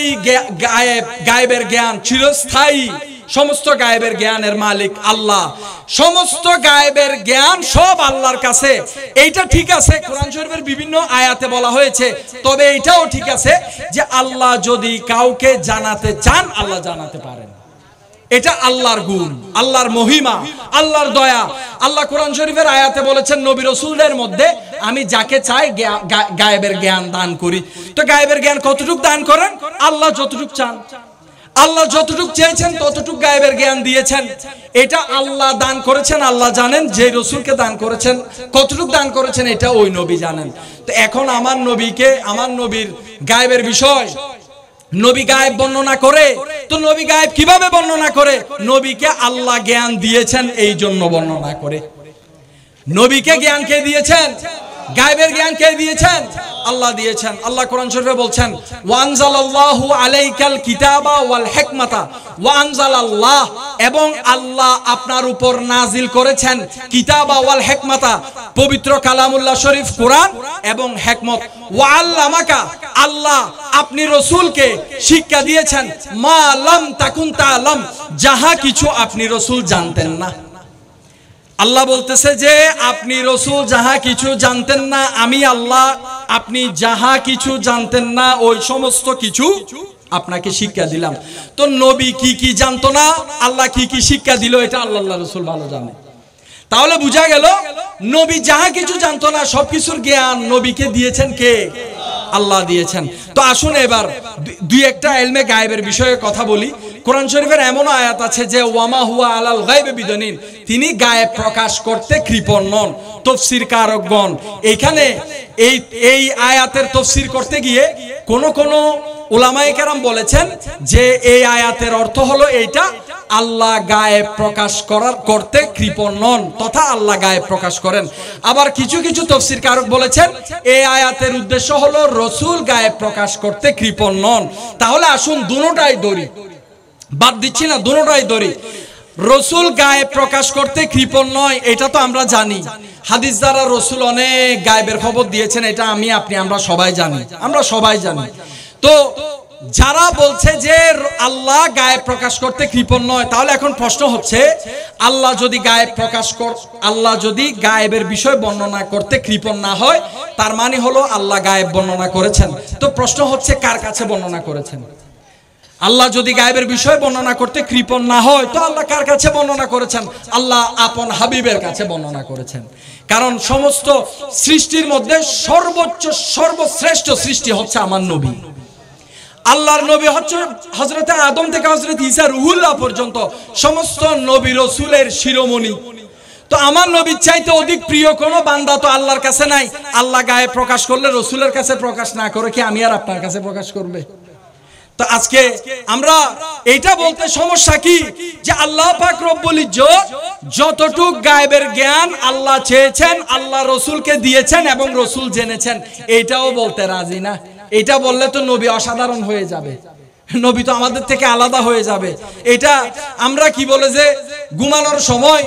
গায়েবের জ্ঞান চিরস্থায়ী, সমস্ত গায়েবের জ্ঞানের মালিক আল্লাহ, সমস্ত গায়েবের জ্ঞান সব আল্লাহর কাছে। এইটা ঠিক আছে, কোরআন শরীফের বিভিন্ন আয়াতে বলা হয়েছে। তবে এইটাও ঠিক আছে যে আল্লাহ যদি কাউকে জানাতে চান, আল্লাহ জানাতে পারেন। এটা আল্লাহর গুণ, আল্লাহর মহিমা, আল্লাহর দয়া। আল্লাহ কোরআন শরীফের আয়াতে বলেছেন নবী রাসূলদের মধ্যে আমি যাকে চাই গায়েবের জ্ঞান দান করি। তো গায়েবের জ্ঞান কতটুকু দান করেন? আল্লাহ যতটুকু চান, আল্লাহ যতটুকু চেয়েছেন ততটুকু গায়েবের জ্ঞান দিয়েছেন। এটা আল্লাহ দান করেছেন, আল্লাহ জানেন। যে রাসূলকে দান করেছেন, কতটুকু দান করেছেন, এটা ওই নবী জানেন। তো এখন আমার নবীকে, আমার নবীর গায়েবের বিষয়, নবী গায়েব বর্ণনা করে। তো নবী গায়েব কিভাবে বর্ণনা করে? নবীকে আল্লাহ জ্ঞান দিয়েছেন, এই জন্য বর্ণনা করে। নবীকে জ্ঞান কে দিয়েছেন? গায়েবের জ্ঞান কে দিয়েছেন? আল্লাহ দিয়েছেন। আল্লাহ কোরআন শরীফে বলছেন ওয়ানজালাল্লাহু আলাইকাল কিতাবা ওয়াল হিকমাতা, ওয়ানজালাল্লাহ, এবং আল্লাহ আপনার উপর নাজিল করেছেন কিতাবা ওয়াল হিকমাতা, পবিত্র কালামুল্লাহ শরীফ কোরআন এবং হিকমত। ওয়াল্লামাকা, আল্লাহ আপনি রাসূলকে শিক্ষা দিয়েছেন মা লাম তাকুন তাআলাম, যাহা কিছু আপনি রাসূল জানতেন না। আল্লাহ বলতেছে যে আপনি রাসূল যাহা কিছু জানতেন না, আমি আল্লাহ আপনি যাহা কিছু জানতেন না ওই সমস্ত কিছু আপনাকে শিক্ষা দিলাম। তো নবী কি কি জানতো না, আল্লাহ কি কি শিক্ষা দিল, এটা আল্লাহ রাসূল ভালো জানে। তাহলে বোঝা গেল নবী যাহা কিছু জানতো না সবকিছুর জ্ঞান নবীকে দিয়েছেন কে? আল্লাহ দিয়েছেন। তো আসুন এবার দুই একটা ইলমে গায়েবের বিষয়ে কথা বলি। কোরআন শরীফের এমন আয়াত আছে যে ওয়ামা হুয়া আলাল গায়বি বিদানিন, তিনি গায়েব প্রকাশ করতে কৃপণ নন। তাফসীর কারকগণ এখানে এই আয়াতের তাফসীর করতে গিয়ে কোন উলামায়ে কেরাম বলেছেন যে এই আয়াতের অর্থ হলো এইটা, আল্লাহ গায়েব প্রকাশ করতে কৃপণ নন তথা আল্লাহ গায়েব প্রকাশ করেন। আবার কিছু কিছু তাফসীর কারক বলেছেন এই আয়াতের উদ্দেশ্য হলো রাসূল গায়েব প্রকাশ করতে কৃপণ নন। তাহলে আসুন দুটোটাই ধরি, বাদ দিচ্ছি না, দুটোটাই ধরি। রাসূল গায়েব প্রকাশ করতে কৃপণ নয় এটা তো আমরা জানি, হাদিস দ্বারা রাসূল অনেক গায়েবের খবর দিয়েছেন, এটা আমি আপনি আমরা সবাই জানি। তো যারা বলছে যে আল্লাহ গায়েব প্রকাশ করতে কৃপণ নয়, তাহলে এখন প্রশ্ন হচ্ছে আল্লাহ যদি গায়েবের বিষয় বর্ণনা করতে কৃপণ না হয়, তার মানে হলো আল্লাহ গায়েব বর্ণনা করেছেন। তো প্রশ্ন হচ্ছে কার কাছে বর্ণনা করেছেন? আল্লাহ যদি গায়েবের বিষয় বর্ণনা করতে কৃপণ না হয় তো আল্লাহ কার কাছে বর্ণনা করেছেন? আল্লাহ আপন হাবিবের কাছে বর্ণনা করেছেন। কারণ সমস্ত সৃষ্টির মধ্যে সর্বশ্রেষ্ঠ সৃষ্টি হচ্ছে আমার নবী। আল্লাহর নবী হচ্ছে হযরতে আদম থেকে হযরত ঈসা রুহুল্লাহ পর্যন্ত সমস্ত নবী রাসূলের শিরোমণি। তো আমার নবীর চাইতে অধিক প্রিয় কোনো বান্দা তো আল্লাহর কাছে নাই। আল্লাহ গায়েব প্রকাশ করলে রাসূলের কাছে প্রকাশ না করে কি আমি আর আপনার কাছে প্রকাশ করবে? তো আজকে আমরা এইটা বলতে সমস্যা কি যে আল্লাহ পাক রব্বুল ইজ্জত যতটুক গায়েবের জ্ঞান আল্লাহ চেয়েছেন আল্লাহ রাসূলকে দিয়েছেন এবং রাসূল জেনেছেন, এইটাও বলতে রাজি না। এটা বললে তো নবী অসাধারণ হয়ে যাবে, নবী তো আমাদের থেকে আলাদা হয়ে যাবে। এটা আমরা কি বলে যে ঘুমানোর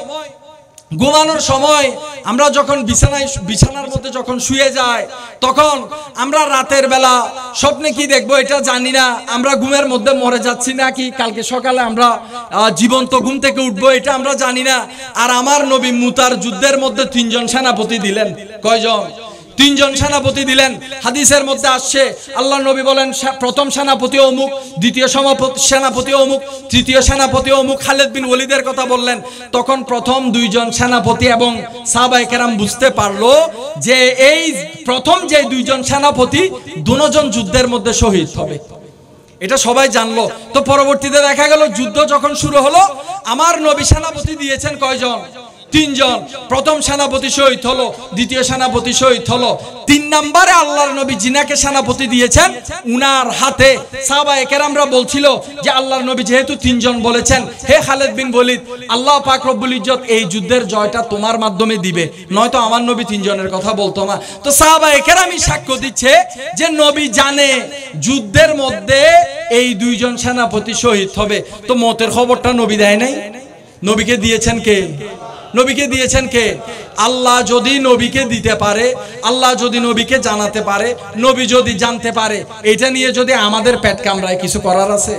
সময় আমরা যখন বিছানার মধ্যে যখন শুয়ে যাই, তখন আমরা রাতের বেলা স্বপ্নে কি দেখবো এটা জানি না, আমরা ঘুমের মধ্যে মরে যাচ্ছি নাকি কালকে সকালে আমরা জীবন্ত ঘুম থেকে উঠবো এটা আমরা জানি না। আর আমার নবী মুতার যুদ্ধের মধ্যে 3 জন সেনাপতি দিলেন। কয়জন? 3 জন সেনাপতি দিলেন। হাদিসের মধ্যে আসছে আল্লাহ নবী বলেন প্রথম সেনাপতি অমুক, দ্বিতীয় সেনাপতি অমুক, তৃতীয় সেনাপতি অমুক। খালিদ বিন ওয়ালিদের কথা বললেন। তখন প্রথম 2 জন সেনাপতি এবং সাহাবায়ে কেরাম বুঝতে পারলো যে এই প্রথম যে 2 জন সেনাপতি দুজন যুদ্ধের মধ্যে শহীদ হবে, এটা সবাই জানলো। তো পরবর্তীতে দেখা গেল যুদ্ধ যখন শুরু হলো আমার নবী সেনাপতি দিয়েছেন কয়জন? 3 জন। প্রথম সেনাপতি শহীদ হলো, দ্বিতীয় সেনাপতি শহীদ হলো। 3 নম্বরে আল্লাহর নবী জিনাকে সেনাপতি দিয়েছেন, উনার হাতে সাহাবায়ে কেরামরা বলছিল যে আল্লাহর নবী যেহেতু 3 জন বলেছেন, হে খালিদ বিন ওয়ালিদ, আল্লাহ পাক রব্বুল ইজ্জত এই যুদ্ধের জয়টা তোমার মাধ্যমে দিবে, নয়তো আমার নবী 3 জনের কথা বলতো না। তো সাহাবায়ে কেরামই সাক্ষ্য দিচ্ছে যে নবী জানে যুদ্ধের মধ্যে এই 2 জন সেনাপতি শহীদ হবে। তো মতের খবরটা নবী দেয় নাই? নবীকে দিয়েছেন কে? নবীকে দিয়েছেন কে? আল্লাহ যদি নবীকে দিতে পারে, আল্লাহ যদি নবীকে জানাতে পারে, নবী যদি জানতে পারে, এটা নিয়ে যদি আমাদের পেট কামড়ায় কিছু করার আছে?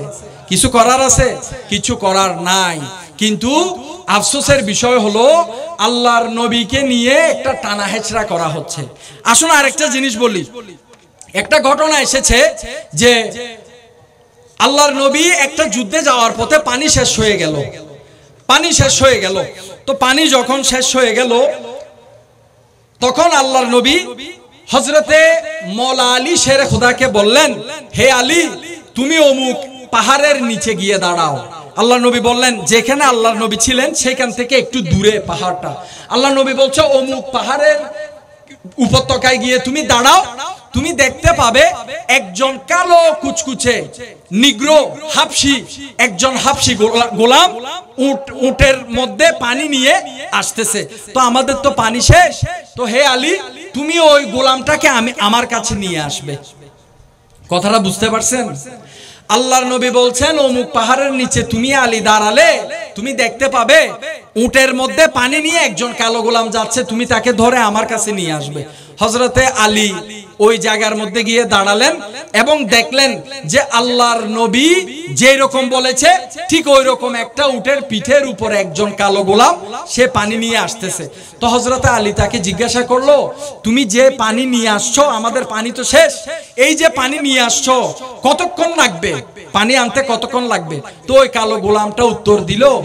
কিছু করার নাই। কিন্তু আফসোসের বিষয় হলো আল্লাহর নবীকে নিয়ে একটা টানা হেচড়া করা হচ্ছে। আসুন আরেকটা জিনিস বলি। একটা ঘটনা এসেছে যে আল্লাহর নবী একটা যুদ্ধে যাওয়ার পথে পানি শেষ হয়ে গেল। তো পানি যখন শেষ হয়ে গেল তখন আল্লাহর নবী হযরতে মওলা আলী শেরে খুদাকে বললেন, হে আলী, তুমি অমুক পাহাড়ের নিচে গিয়ে দাঁড়াও। আল্লাহর নবী বললেন, যেখানে আল্লাহর নবী ছিলেন সেখান থেকে একটু দূরে পাহাড়টা। আল্লাহর নবী বলছে অমুক পাহাড়ের উপত্যকায় গিয়ে তুমি দাঁড়াও, তুমি দেখতে পাবে একজন কালো কুচকুচে নিগ্রো হাবশি, একজন হাবশি গোলাম উটের মধ্যে পানি নিয়ে আসতেছে। তো আমাদের তো পানি শেষ, তো হে আলী, তুমি ওই গোলামটাকে আমার কাছে নিয়ে আসবে। কথাটা বুঝতে পারছেন? আল্লাহর নবী বলছেন অমুক পাহাড়ের নিচে তুমি আলী দাঁড়ালে তুমি দেখতে পাবে উটের মধ্যে পানি নিয়ে একজন কালো গোলাম যাচ্ছে, তুমি তাকে ধরে আমার কাছে নিয়ে আসবে। হযরতে আলী ওই জায়গার মধ্যে গিয়ে দাঁড়ালেন এবং দেখলেন যে আল্লাহর নবী যেই রকম বলেছে ঠিক ওই রকম একটা উটের পিঠের উপরে একজন কালো গোলাম সে পানি নিয়ে আসতেছে। তো হযরতে আলী তাকে জিজ্ঞাসা করলো, তুমি যে পানি নিয়ে আসছো, আমাদের পানি তো শেষ, এই যে পানি নিয়ে আসছো কতক্ষণ লাগবে, পানি আনতে কতক্ষণ লাগবে? তো ওই কালো গোলামটা উত্তর দিল,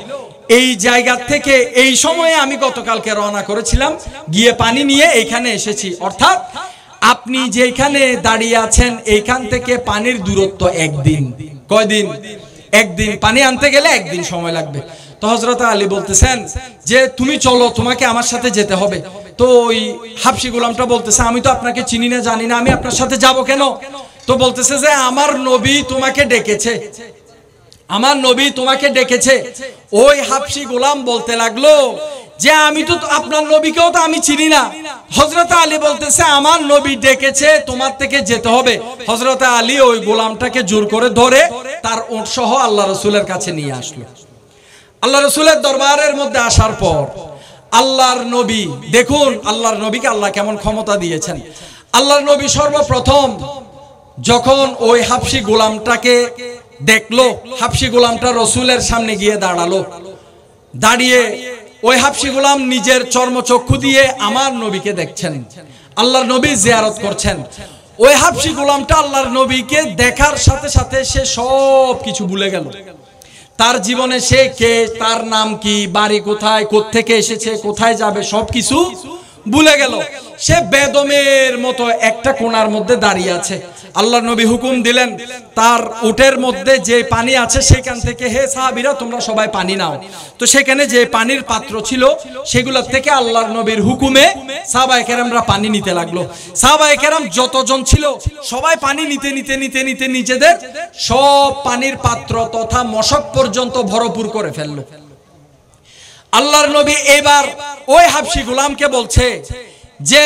এই জায়গা থেকে এই সময়ে আমি গতকালকে রওনা করেছিলাম, গিয়ে পানি নিয়ে এইখানে এসেছি। অর্থাৎ আপনি যেখানে দাঁড়িয়ে আছেন এইখান থেকে পানির দূরত্ব একদিন। কয়দিন? একদিন। পানি আনতে গেলে একদিন সময় লাগবে। তো হযরত আলী বলতেছেন যে তুমি চলো, তোমাকে আমার সাথে যেতে হবে। তো ওই হাবশী গোলামটা বলতেছে আমি তো আপনাকে চিনি না, জানি না, আমি আপনার সাথে যাব কেন? তো বলতেছে যে আমার নবী তোমাকে ডেকেছে, আমার নবী তোমাকে ডেকেছে। ওই হাবশী গোলাম বলতে লাগলো যে আমি তো আপনার নবীকেও তো আমি চিনি না। হযরত আলী বলতেছে আমার নবী ডেকেছে, তোমার থেকে যেতে হবে। হযরত আলী ওই গোলামটাকে জোর করে ধরে তার উট সহ আল্লাহ রাসূলের কাছে নিয়ে আসলো। আল্লাহ রাসূলের দরবারের মধ্যে আসার পর আল্লাহর নবী, দেখুন আল্লাহর নবীকে আল্লাহ কেমন ক্ষমতা দিয়েছেন। আল্লাহর নবী সর্বপ্রথম যখন ওই হাবশী গোলামটাকে দেখলো, হাবশী গোলামটা রাসূলের সামনে গিয়ে দাঁড়ালো। দাঁড়িয়ে ওই হাবশী গোলাম নিজের চর্মচক্ষু দিয়ে আমার নবীকে দেখছেন, আল্লাহর নবী জিয়ারত করছেন। ওই হাবশী গোলামটা আল্লাহর নবীকে দেখার সাথে সাথে সে সব কিছু ভুলে গেল। তার জীবনে সে কে, তার নাম কি, বাড়ি কোথায়, কোত্থেকে এসেছে, কোথায় যাবে, সবকিছু ভুলে গেল। সে বেদমের মতো একটা কোণার মধ্যে দাঁড়িয়ে আছে। আল্লাহর নবী হুকুম দিলেন তার উটের মধ্যে যে পানি আছে সেখান থেকে হে সাহাবীরা তোমরা সবাই পানি নাও। তো সেখানে যে পানির পাত্র ছিল সেগুলোর থেকে আল্লাহর নবীর হুকুমে সাহাবায়ে কেরামরা পানি নিতে লাগলো। সাহাবায়ে কেরাম যতজন ছিল সবাই পানি নিতে নিতে নিতে নিতে নিজেদের সব পানির পাত্র তথা মশক পর্যন্ত ভরপুর করে ফেললো। আল্লাহর নবী এবার ওই হাবশী গোলামকে বলছে যে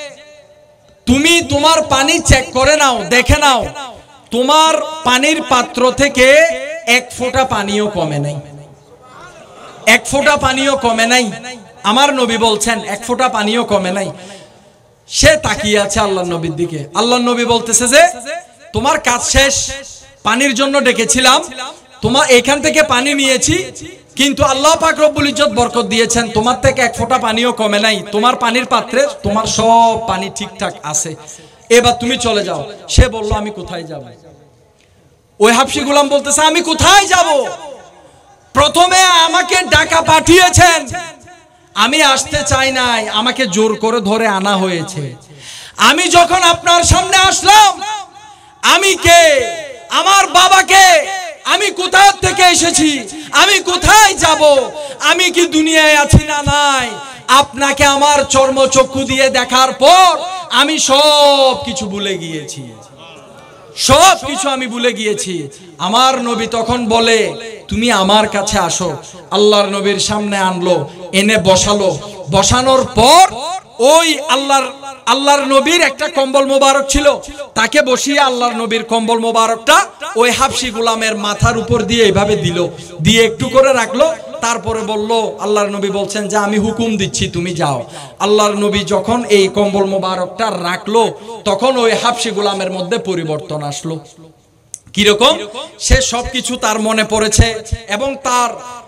তুমি তোমার পানি চেক করে নাও, দেখে নাও, তোমার পানির পাত্র থেকে এক ফোঁটা পানিও কমে নাই, এক ফোঁটা পানিও কমে নাই। আমার নবী বলছেন এক ফোঁটা পানিও কমে নাই। সে তাকিয়ে আছে আল্লাহর নবীর দিকে। আল্লাহর নবী বলতেছে যে তোমার কাজ শেষ, পানির জন্য ডেকেছিলাম, তোমার এখান থেকে পানি নিয়েছি, কিন্তু আল্লাহ পাক রব্বুল ইজ্জত বরকত দিয়েছেন, তোমার থেকে এক ফোঁটা পানিও কমে নাই, তোমার পানির পাত্রে তোমার সব পানি ঠিকঠাক আছে, এবার তুমি চলে যাও। সে বলল আমি কোথায় যাব? ওই হাবশী গোলাম বলতেছে আমি কোথায় যাব? প্রথমে আমাকে ডাকা পাঠিয়েছেন, আমি আসতে চাই নাই, আমাকে জোর করে ধরে আনা হয়েছে। আমি যখন আপনার সামনে আসলাম, আমি কে, আমার বাবাকে, আমি কোথা থেকে এসেছি, আমি কোথায় যাব, আমি কি দুনিয়ায় আছি না নাই, আপনাকে আমার চর্মচক্ষু দিয়ে দেখার পর আমি সব কিছু ভুলে গিয়েছি, সব কিছু আমি ভুলে গিয়েছি। আমার নবী তখন বলে তুমি আমার কাছে আসো। আল্লাহর নবীর সামনে আনলো, এনে বসালো। বসানোর পর ওই আল্লাহর নবীর একটা কম্বল মোবারক ছিল, তাকে বসিয়ে আল্লাহর নবীর কম্বল মোবারকটা ওই হাবশী গোলামের মাথার উপর দিয়ে এইভাবে দিল, দিয়ে একটু করে রাখলো। তারপরে বলল, আল্লাহর নবী বলছেন যে আমি হুকুম দিচ্ছি তুমি যাও। আল্লাহর নবী যখন এই কম্বল মোবারকটা রাখলো তখন ওই হাবশী গোলামের মধ্যে পরিবর্তন আসলো। কিরকম? সে সবকিছু তার মনে পড়েছে এবং তার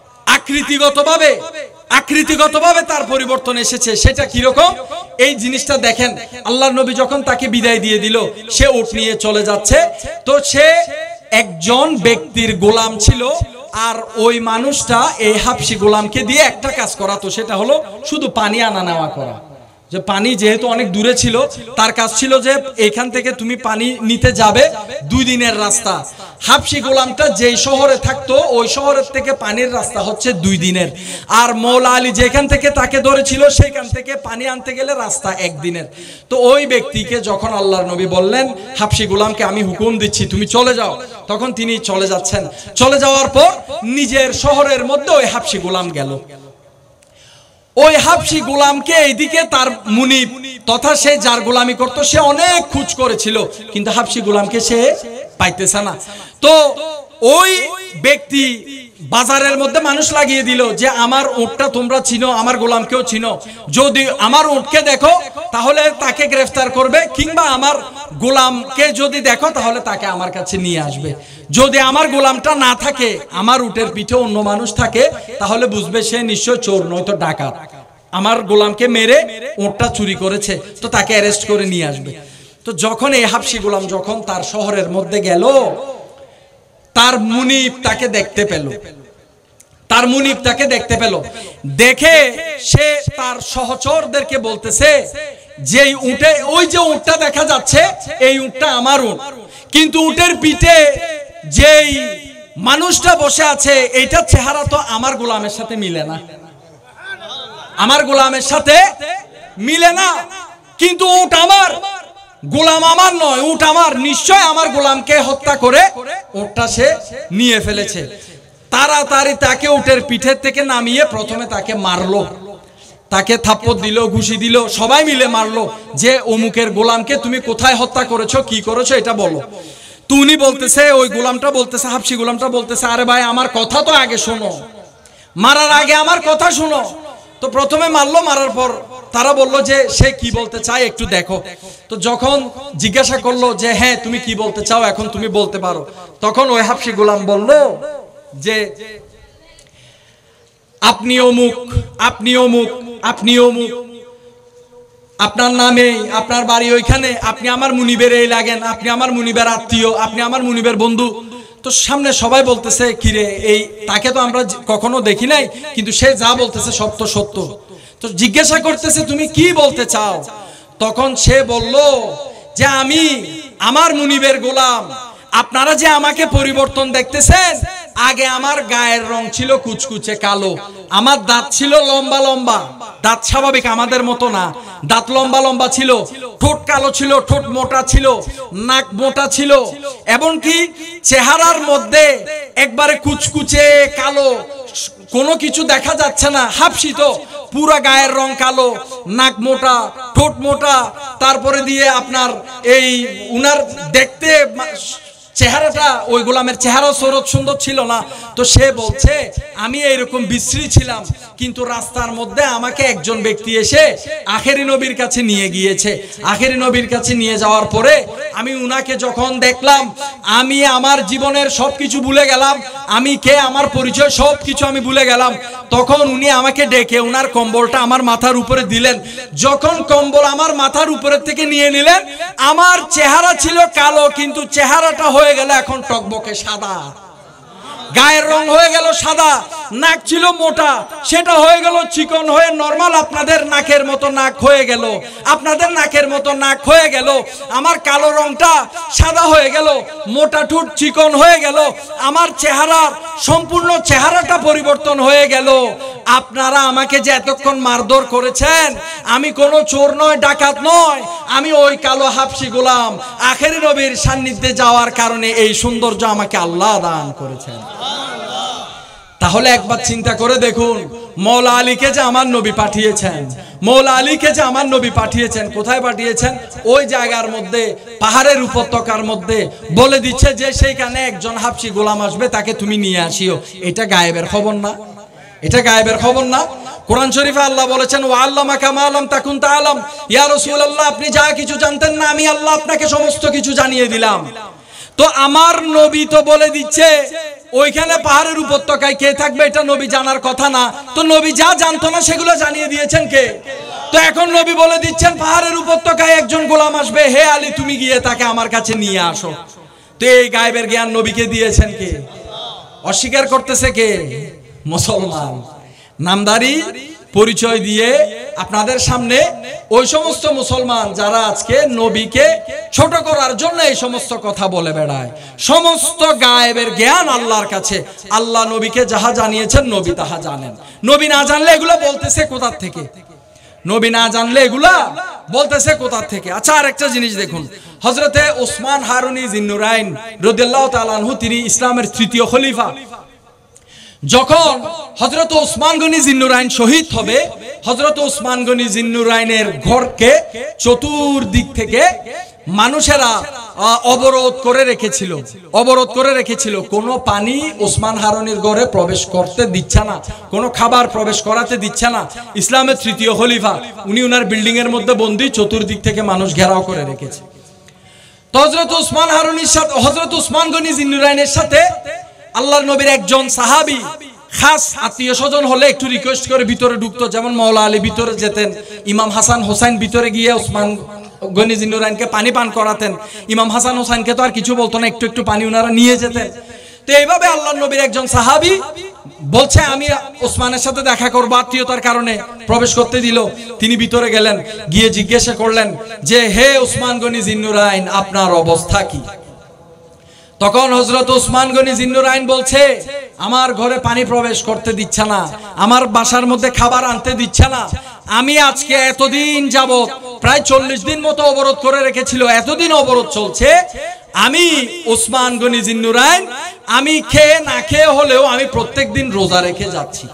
আকৃতিগতভাবে তার পরিবর্তন এসেছে। সেটা কিরকম এই জিনিসটা দেখেন। আল্লাহর নবী যখন তাকে বিদায় দিয়ে দিল, সে উট নিয়ে চলে যাচ্ছে। তো সে একজন ব্যক্তির গোলাম ছিল, আর ওই মানুষটা এই হাবশী গোলামকে দিয়ে একটা কাজ করাতো, সেটা হলো শুধু পানি আনা নেওয়া করা। যে পানি যেহেতু অনেক দূরে ছিল, তার কাজ ছিল যে এখান থেকে তুমি পানি নিতে যাবে, 2 দিনের রাস্তা। হাবশী গোলামটা যেই শহরে থাকতো ওই শহরের থেকে পানির রাস্তা হচ্ছে 2 দিনের, আর মৌলা আলী যেখান থেকে তাকে ধরেছিল সেখান থেকে পানি আনতে গেলে রাস্তা 1 দিনের। তো ওই ব্যক্তিকে যখন আল্লাহর নবী বললেন হাবশী গোলামকে আমি হুকুম দিচ্ছি তুমি চলে যাও, তখন তিনি চলে যাচ্ছেন। চলে যাওয়ার পর নিজের শহরের মধ্যে ওই হাবশী গোলাম গেল। ওই হাবশী গোলামকে এইদিকে তার মুনিব তথা সে যার গোলামি করতো সে অনেক খোঁজ করেছিল, কিন্তু হাবশী গোলামকে সে পাইতেছে না। তো ওই ব্যক্তি বাজারের মধ্যে মানুষ লাগিয়ে দিল যে আমার উটটা তোমরা চিনো, আমার গোলামকেও চিনো, যদি আমার উটকে দেখো তাহলে তাকে গ্রেফতার করবে, কিংবা আমার গোলামকে যদি দেখো তাহলে তাকে আমার কাছে নিয়ে আসবে। যদি আমার গোলামটা না থাকে, আমার উটের পিঠে অন্য মানুষ থাকে, তাহলে বুঝবে সে নিশ্চয় চোর নয়তো ডাকাত, আমার গোলামকে মেরে উটটা চুরি করেছে, তো তাকে অ্যারেস্ট করে নিয়ে আসবে। তো যখন এই হাবশী গোলাম যখন তার শহরের মধ্যে গেল, তার মুনিব তাকে দেখতে পেল। তার মুনিব তাকে দেখতে পেল, দেখে সে তার সহচরদেরকে বলতেছে যে উটে, ওই যে উটটা দেখা যাচ্ছে এই উটটা আমার উট, কিন্তু উটের পিঠে যেই মানুষটা বসে আছে এইটার চেহারা তো আমার গোলামের সাথে মিলে না, আমার গোলামের সাথে মিলে না, কিন্তু উট আমার, গোলাম আমার নয়, উট আমার, নিশ্চয় আমার গোলামকে হত্যা করে উটটা সে নিয়ে ফেলেছে। তাড়াতাড়ি তাকে উটের পিঠের থেকে নামিয়ে প্রথমে তাকে মারলো, তাকে থাপ্পড় দিল, ঘুষি দিল, সবাই মিলে মারলো যে অমুকের গোলামকে তুমি কোথায় হত্যা করেছো, কি করেছো এটা বলো। তো উনি বলতেছে, ওই গোলামটা বলতেছে, হাবশি গোলামটা বলতেছে, আরে ভাই আমার কথা তো আগে শোনো, মারার আগে আমার কথা শোনো। তো প্রথমে মারলো, মারার পর তারা বললো যে সে কি বলতে চায় একটু দেখো। তো যখন জিজ্ঞাসা করলো যে হ্যাঁ তুমি কি বলতে চাও, এখন তুমি বলতে পারো, তখন ওই হাবশি গোলাম বললো যে আপনি অমুক, আপনি অমুক, আপনি অমুক, আপনার নামে, আপনার বাড়ি ওইখানে, আপনি আমার মুনিবের এই লাগেন, আপনি আমার মুনিবের আত্মীয়, আপনি আমার মুনিবের বন্ধু। তো সামনে সবাই বলতেছে কিরে, এই তাকে তো আমরা কখনো দেখি নাই, কিন্তু সে যা বলতেছে সব তো সত্য। তো জিজ্ঞাসা করতেছে তুমি কি বলতে চাও, তখন সে বলল যে আমি আমার মুনিবের গোলাম, আপনারা যে আমাকে পরিবর্তন দেখতেছেন, আগে আমার গায়ের রং ছিল কুচকুচে কালো, আমার দাঁত ছিল লম্বা লম্বা, দাঁত স্বাভাবিক আমাদের মতো না, দাঁত লম্বা লম্বা ছিল, ঠোঁট কালো ছিল, ঠোঁট মোটা ছিল, নাক মোটা ছিল, এবং কি চেহারার মধ্যে একবারে কুচকুচে কালো, কোনো কিছু দেখা যাচ্ছে না, হাবশি তো পুরা গায়ের রং কালো, নাক মোটা, ঠোঁট মোটা, তারপরে দিয়ে আপনার এই উনার দেখতে চেহারাটা, ওই গোলামের চেহারা সরত সুন্দর ছিল না। তো সে বলছে আমি এইরকম বিশ্রী ছিলাম, কিন্তু রাস্তার মধ্যে আমাকে একজন ব্যক্তি এসে আখেরি নবীর কাছে নিয়ে গিয়েছে, আখেরি নবীর কাছে নিয়ে যাওয়ার পরে আমি উনাকে যখন দেখলাম, আমি আমার জীবনের সবকিছু ভুলে গেলাম, আমি কে, আমার পরিচয় সবকিছু আমি ভুলে গেলাম। তখন উনি আমাকে ডেকে উনার কম্বলটা আমার মাথার উপরে দিলেন, যখন কম্বল আমার মাথার উপরে থেকে নিয়ে নিলেন, আমার চেহারা ছিল কালো, কিন্তু চেহারাটা হয়ে গেল এখন টকবকে সাদা, গায়ের রং হয়ে গেল সাদা, নাক ছিল মোটা, সেটা হয়ে গেল চিকন হয়ে নরমাল আপনাদের নাকের মতো নাক হয়ে গেল, আপনাদের নাকের মতো নাক হয়ে গেল, আমার কালো রংটা সাদা হয়ে গেল, মোটা ঠোঁট চিকন হয়ে গেল, আমার চেহারার সম্পূর্ণ চেহারাটা পরিবর্তন হয়ে গেল। আপনারা আমাকে যে এতক্ষণ মারধর করেছেন, আমি কোনো চোর নয়, ডাকাত নয়, আমি ওই কালো হাবশি গোলাম, আখেরি নবীর সান্নিধ্যে যাওয়ার কারণে এই সৌন্দর্য আমাকে আল্লাহ দান করেছেন। তাহলে একবার চিন্তা করে দেখুন, মৌলা আলীকে যে আমার নবী পাঠিয়েছেন, মৌলা আলীকে যে আমার নবী পাঠিয়েছেন, কোথায় পাঠিয়েছেন? ওই জায়গার মধ্যে, পাহাড়ের উপত্যকার মধ্যে, বলে দিচ্ছে যে সেইখানে একজন হাবশি গোলাম আসবে, তাকে তুমি নিয়ে আসিও। এটা গায়েবের খবর না? এটা গায়েবের খবর না? কোরআন শরীফে আল্লাহ বলেছেন ওয়া আল্লামাকা মা লাম তাকুন তাআলাম, ইয়া রাসূলুল্লাহ আপনি যা কিছু জানতেন না, আমি আল্লাহ আপনাকে সমস্ত কিছু জানিয়ে দিলাম। তো আমার নবী তো বলে দিচ্ছে ওইখানে পাহাড়ের উপত্যকায় কে থাকবে, এটা নবী জানার কথা না, তো নবী যা জানতো না সেগুলো জানিয়ে দিয়েছেন কে? তো এখন নবী বলে দিচ্ছেন পাহাড়ের উপত্যকায় একজন গোলাম আসবে, হে আলী তুমি গিয়ে তাকে আমার কাছে নিয়ে আসো। তো এই গায়েবের জ্ঞান নবীকে দিয়েছেন কে? অস্বীকার করতেছে কে? মুসলমান। নামদারি পরিচয় দিয়ে আপনাদের সামনে ওই সমস্ত মুসলমান যারা আজকে নবীকে ছোট করার জন্য এই সমস্ত কথা বলে বেড়ায়, সমস্ত গায়েবের জ্ঞান আল্লাহর কাছে। আল্লাহ নবীকে যাহা জানিয়েছেন নবী তাহা জানেন। নবী না জানলে এগুলো বলতেছে কোথা থেকে? নবী না জানলে এগুলা বলতেছে কোথা থেকে? আচ্ছা, আরেকটা জিনিস দেখুন, হযরতে ওসমান হারুনি জিন্নুরাইন রাদিয়াল্লাহু তাআলা আনহু, তিনি ইসলামের তৃতীয় খলিফা। যখন হযরত ওসমান গনি জিন্নুরাইন শহীদ হবে, হযরত ওসমান গনি জিন্নুরাইনের ঘরকে চতুর্দিক থেকে মানুষেরা অবরোধ করে রেখেছিল, অবরোধ করে রেখেছিল। কোনো পানি ওসমান হারুনির ঘরে প্রবেশ করতে দিচ্ছে না, কোনো খাবার প্রবেশ করাতে দিচ্ছে না। ইসলামের তৃতীয় খলিফা, উনি উনার বিল্ডিং এর মধ্যে বন্দী, চতুর্দিক থেকে মানুষ ঘেরাও করে রেখেছে। তো হযরত ওসমান হারুনির সাথে, হযরত ওসমান গনি জিন্নুরাইনের সাথে আল্লাহর নবীর একজন সাহাবী খাস আত্মীয় স্বজন হলে একটু রিকোয়েস্ট করে ভিতরে ঢুকতো, যেমন মাওলা আলী ভিতরে যেতেন, ইমাম হাসান হোসেন ভিতরে গিয়ে ওসমান গনি জিন্নুরাইনকে পানি পান করাতেন, ইমাম হাসান হোসেনকে তো আর কিছু বলতো না, একটু একটু পানি ওনারা নিয়ে যেতেন। তো এইভাবে আল্লাহর নবীর একজন সাহাবী বলছে আমি ওসমানের সাথে দেখা করব, আত্মীয়তার কারণে প্রবেশ করতে দিল। তিনি ভিতরে গেলেন, গিয়ে জিজ্ঞাসা করলেন যে হে ওসমান গনি জিন্নুরাইন, আপনার অবস্থা কি? তখন হযরত ওসমান গনি জিন্নুরাইন বলছে, আমার ঘরে পানি প্রবেশ করতে দিচ্ছে না, আমার বাসার মধ্যে খাবার আনতে দিচ্ছে না, আমি আজকে এতদিন যাবত প্রায় 40 দিন মতো অবরোধ করে রেখেছিল, এতদিন অবরোধ চলছে, আমি ওসমান গনি জিন্নুরাইন আমি খেয়ে না খেয়ে হলেও আমি প্রত্যেকদিন রোজা রেখে যাচ্ছি।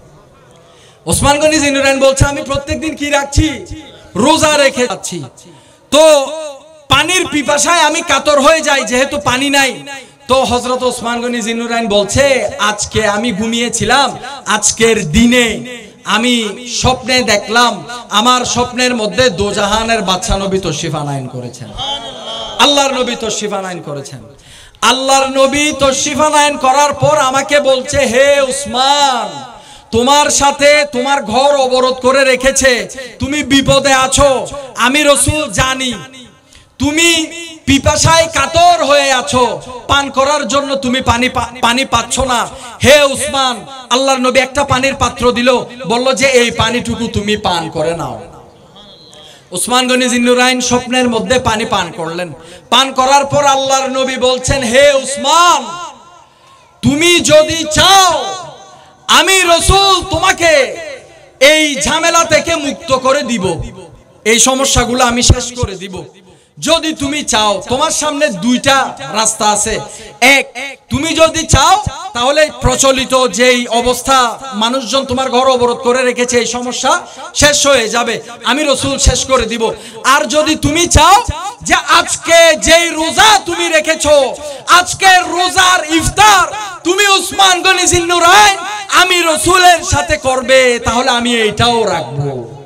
ওসমান গনি জিন্নুরাইন বলছে আমি প্রত্যেকদিন কি রাখছি? রোজা রেখে যাচ্ছি। তো পানির পিপাসায় আমি কাতর হয়ে যাই, যেহেতু পানি নাই। তো হযরত ওসমান গনি জিন্নুরাইন বলছে আজকে আমি ঘুমিয়েছিলাম, আজকের দিনে আমি স্বপ্নে দেখলাম, আমার স্বপ্নের মধ্যে দোজাহানের বাদশা নবী তশরিফ আনায়ন করেছেন, আল্লাহর নবী তশরিফ আনায়ন করেছেন। আল্লাহর নবী তশরিফ আনায়ন করার পর আমাকে বলছে, হে উসমান, তোমার সাথে তোমার ঘর অবরোধ করে রেখেছে, তুমি বিপদে আছো, আমি রাসূল জানি, তুমি পিপাসায় কাতর হয়ে আছো, পান করার জন্য তুমি পানি পাচ্ছ না। হে উসমান, আল্লাহর নবী একটা পানির পাত্র দিল, বলল যে এই পানিটুকু তুমি পান করে নাও। ওসমান গনি জিন্নুরাইন স্বপ্নের মধ্যে পানি পান করলেন। পান করার পর আল্লাহর নবী বলছেন, হে উসমান, তুমি যদি চাও আমি রাসূল তোমাকে এই ঝামেলা থেকে মুক্ত করে দিব, এই সমস্যাগুলো আমি শেষ করে দিব। যদি তুমি চাও, তোমার সামনে দুইটা রাস্তা আছে। এক, তুমি যদি চাও তাহলে প্রচলিত যেই অবস্থা, মানুষজন তোমার ঘর অবরোধ করে রেখেছে, এই সমস্যা শেষ হয়ে যাবে, আমি রাসূল শেষ করে দিব। আর যদি তুমি চাও যে আজকে যেই রোজা তুমি রেখেছো, আজকের রোজার ইফতার তুমি উসমান গনি জিন্নুরাইন আমি রাসূলের সাথে করবে, তাহলে আমি এইটাও রাখবো।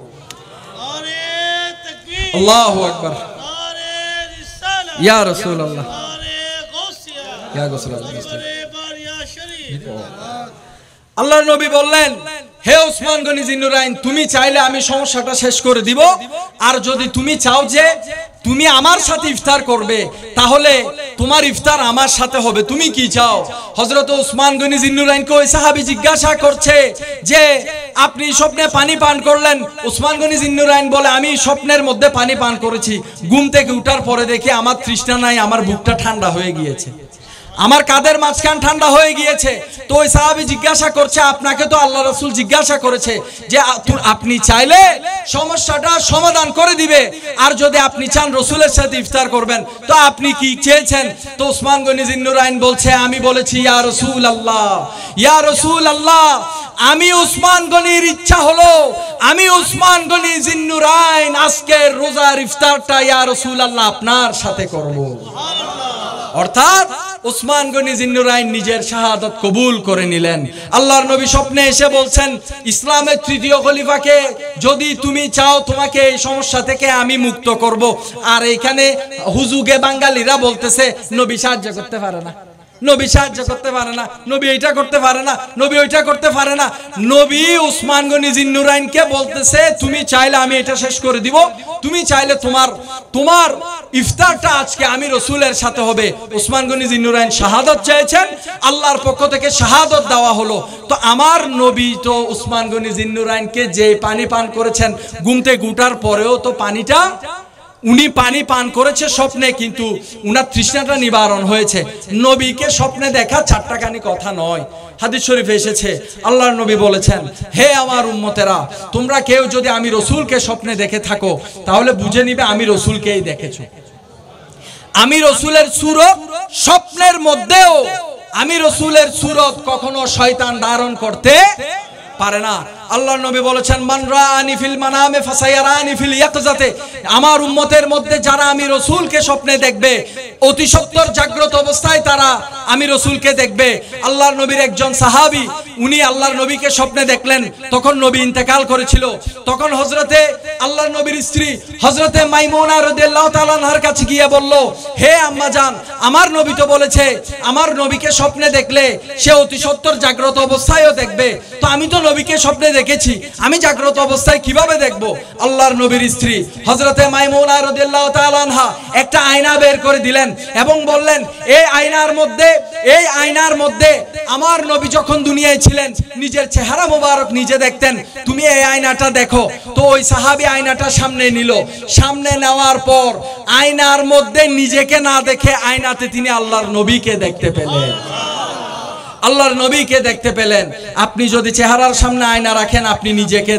আল্লাহু আকবার, ইয়া রাসূলুল্লাহ, ইয়া রাসূলুল্লাহ। আল্লাহর নবী বললেন, হে উসমান গনি জিন্নুরাইন, তুমি চাইলে আমি সমস্যাটা শেষ করে দিব, আর যদি তুমি চাও যে তুমি আমার সাথে ইফতার করবে, তাহলে তোমার ইফতার আমার সাথে হবে, তুমি কি চাও? হযরত উসমান গনি জিন্নুরাইনকে ওই সাহাবী জিজ্ঞাসা করছে যে আপনি স্বপ্নে পানি পান করলেন। উসমান গনি জিন্নুরাইন বলে, আমি স্বপ্নের মধ্যে পানি পান করেছি, ঘুম থেকে উঠার পরে দেখি আমার তৃষ্ণা নাই, আমার বুকটা ঠান্ডা হয়ে গিয়েছে, আমার কাদের মাঝখান ঠান্ডা হয়ে গিয়েছে। তো ওই সাহাবী জিজ্ঞাসা করছে, আপনাকে তো আল্লাহ রাসূল জিজ্ঞাসা করেছে যে আপনি চাইলে সমস্যাটা সমাধান করে দিবে, আর যদি আপনি চান রাসূলের সাথে ইফতার করবেন, তো আপনি কি চেয়েছেন? তো উসমান গনি জিন্নুরাইন বলছে, আমি বলেছি ইয়া রাসূলুল্লাহ, ইয়া রাসূলুল্লাহ, আমি উসমান গনির ইচ্ছা হলো আমি উসমান গনি জিন্নুরাইন আজকের রোজার ইফতারটা ইয়া রাসূলুল্লাহ আপনার সাথে করব। অর্থাৎ উসমান গনি জিন্নুরাইন নিজের শাহাদাত কবুল করে নিলেন। আল্লাহর নবী স্বপ্নে এসে বলছেন, ইসলামের তৃতীয় খলিফাকে যদি তুমি চাও তোমাকে এই সমস্যা থেকে আমি মুক্ত করব। আর এখানে হুজুগে বাঙালিরা বলতেছে নবী সাহায্য করতে পারে না, নবী সাহায্য করতে পারে না, নবী এইটা করতে পারে না, নবী ওইটা করতে পারে না। নবী উসমান গনি জিন্নুরাইনকে বলতেছে, তুমি চাইলে আমি এটা শেষ করে দিব, তুমি চাইলে তোমার ইফতারটা আজকে আমি রাসূলের সাথে হবে। উসমান গনি জিন্নুরাইন শাহাদাত চেয়েছেন, আল্লাহর পক্ষ থেকে শাহাদাত দেওয়া হলো। তো আমার নবী তো উসমান গনি জিন্নুরাইনকে যে পানি পান করেছেন, ঘুমতে গুটার পরেও তো পানিটা উনি পানি পান করেছে স্বপ্নে, কিন্তু উনার তৃষ্ণাটা নিবারণ হয়েছে। নবীকে স্বপ্নে দেখা চারটাখানি কথা নয়, হাদিস শরীফে এসেছে, আল্লাহর নবী বলেছেন, হে আমার উম্মতেরা, তোমরা কেউ যদি আমি রাসূলকে স্বপ্নে দেখে থাকো, তাহলে বুঝে নিবে আমি রাসূলকেই দেখেছো। আমি রাসূলের সূরত স্বপ্নের মধ্যেও, আমি রাসূলের সূরত কখনো শয়তান ধারণ করতে পারে না। আল্লাহর নবী বলেছেন, মান রাআনি ফিল মানামে ফাসায়ারানি ফিল ইয়াকজাতে, আমার উম্মতের মধ্যে যারা আমি রাসূলকে স্বপ্নে দেখবে, অতি সত্বর জাগ্রত অবস্থায় তারা আমি রাসূলকে দেখবে। আল্লাহর নবীর একজন সাহাবী, উনি আল্লাহর নবীকে স্বপ্নে দেখলেন, তখন নবী ইন্তেকাল করেছিল। তখন হযরতে আল্লাহর নবীর স্ত্রী হযরতে মাইমুনা রাদিয়াল্লাহু তাআলা আনহার কাছে গিয়ে বলল, হে আম্মা জান, আমার নবী তো বলেছে আমার নবীকে স্বপ্নে দেখলে সে অতি সত্বর জাগ্রত অবস্থায়ও দেখবে, তো আমি তো নবীকে স্বপ্নে দেখেছি, আমি জাগ্রত অবস্থায় কিভাবে দেখব? আল্লাহর নবীর স্ত্রী হযরতে মাইমুনা রাদিয়াল্লাহু তাআলা আনহা একটা আয়না বের করে দিলেন এবং বললেন, এই আয়নার মধ্যে আমার নবী যখন দুনিয়ায় ছিলেন নিজের চেহারা মোবারক নিজে দেখতেন, তুমি এই আয়নাটা দেখো। তো ওই সাহাবী আয়নাটা সামনে নিল, সামনে নেওয়ার পর আয়নার মধ্যে নিজেকে না দেখে আয়নাতে তিনি আল্লাহর নবীকে দেখতে পেলেন। আল্লাহর নবীকে দেখতে পেলেন। আপনি যদি চেহারার সামনে আয়না রাখেন আপনি নিজেকে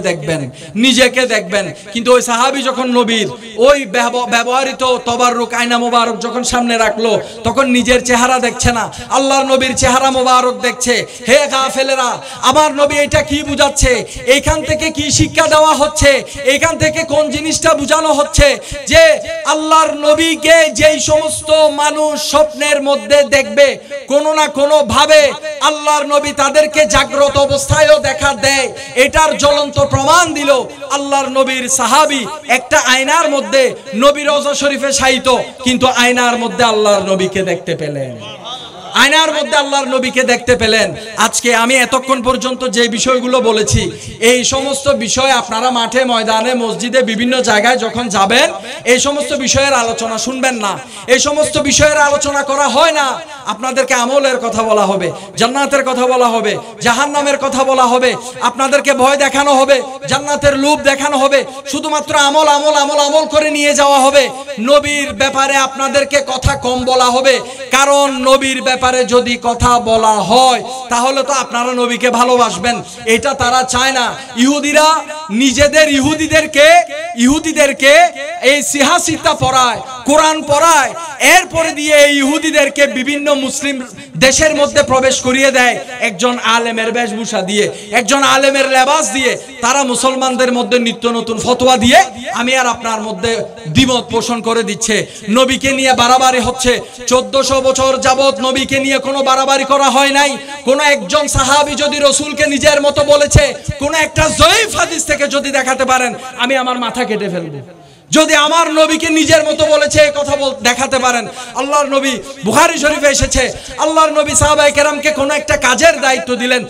দেখবেন, কিন্তু ওই সাহাবী যখন নবীর ওই ব্যবহৃত তবাররুক আয়না মোবারক যখন সামনে রাখলো তখন নিজের চেহারা দেখছে না, আল্লাহর নবীর চেহারা মোবারক দেখছে। হে গাফেলেরা, আমার নবী এটা কি বুঝাচ্ছে? এইখান থেকে কি শিক্ষা দেওয়া হচ্ছে? এইখান থেকে কোন জিনিসটা বোঝানো হচ্ছে? যে আল্লাহর নবীকে যেই সমস্ত মানুষ স্বপ্নের মধ্যে দেখবে, কোনো না কোনো ভাবে আল্লাহর নবী তাদেরকে জাগ্রত অবস্থায়ও দেখা দেয়। এটার জ্বলন্ত প্রমাণ দিল আল্লাহর নবীর সাহাবী একটা আয়নার মধ্যে নবী রওজা শরীফে শায়িত, কিন্তু আয়নার মধ্যে আল্লাহর নবীকে দেখতে পেলেন। আয়নার মধ্যে আল্লাহর নবীকে দেখতে পেলেন। আজকে আমি এতক্ষণ পর্যন্ত যে বিষয়গুলো বলেছি, এই সমস্ত বিষয় আপনারা মাঠে ময়দানে মসজিদে বিভিন্ন জায়গায় যখন যাবেন এই সমস্ত বিষয়ের আলোচনা শুনবেন না। এই সমস্ত বিষয়ের আলোচনা করা হয় না। আপনাদেরকে আমলের কথা বলা হবে, জান্নাতের কথা বলা হবে, জাহান্নামের কথা বলা হবে, আপনাদেরকে ভয় দেখানো হবে, জান্নাতের লোভ দেখানো হবে, শুধুমাত্র আমল আমল আমল আমল করে নিয়ে যাওয়া হবে। নবীর ব্যাপারে আপনাদেরকে কথা কম বলা হবে, কারণ নবীর ব্যাপারে যদি কথা বলা হয় তাহলে তো আপনারা নবীকে ভালোবাসবেন, এটা তারা চায় না। ইহুদিরা নিজেদের ইহুদিদেরকে এই সিহাসিতা পড়ায়, কোরআন পড়ায়, এরপরে দিয়ে এই ইহুদিদেরকে বিভিন্ন মুসলিম দেশের মধ্যে প্রবেশ করিয়ে দেয় একজন আলেমের বেশভূষা দিয়ে, একজন আলেমের লেবাস দিয়ে। তারা মুসলমানদের মধ্যে নিত্য নতুন ফতোয়া দিয়ে আমি আর আপনার মধ্যে দ্বিমত পোষণ করে দিচ্ছে। নবীকে নিয়ে বাড়াবাড়ি হচ্ছে। 1400 বছর যাবত নবীকে নিয়ে কোনো বাড়াবাড়ি করা হয় নাই। কোন একজন সাহাবী যদি রসুলকে নিজের মতো বলেছে, কোন একটা জয়ীফ হাদিস থেকে যদি দেখাতে পারেন আমি আমার মাথা কেটে ফেলবো। যদি আমার নবীকে নিজের মতো বলেছে কথা দেখাতে পারেন। আল্লাহর নবী বুখারী শরীফে এসেছে, আল্লাহর নবী সাহাবায়ে কেরামকে কোন একটা কাজের দায়িত্ব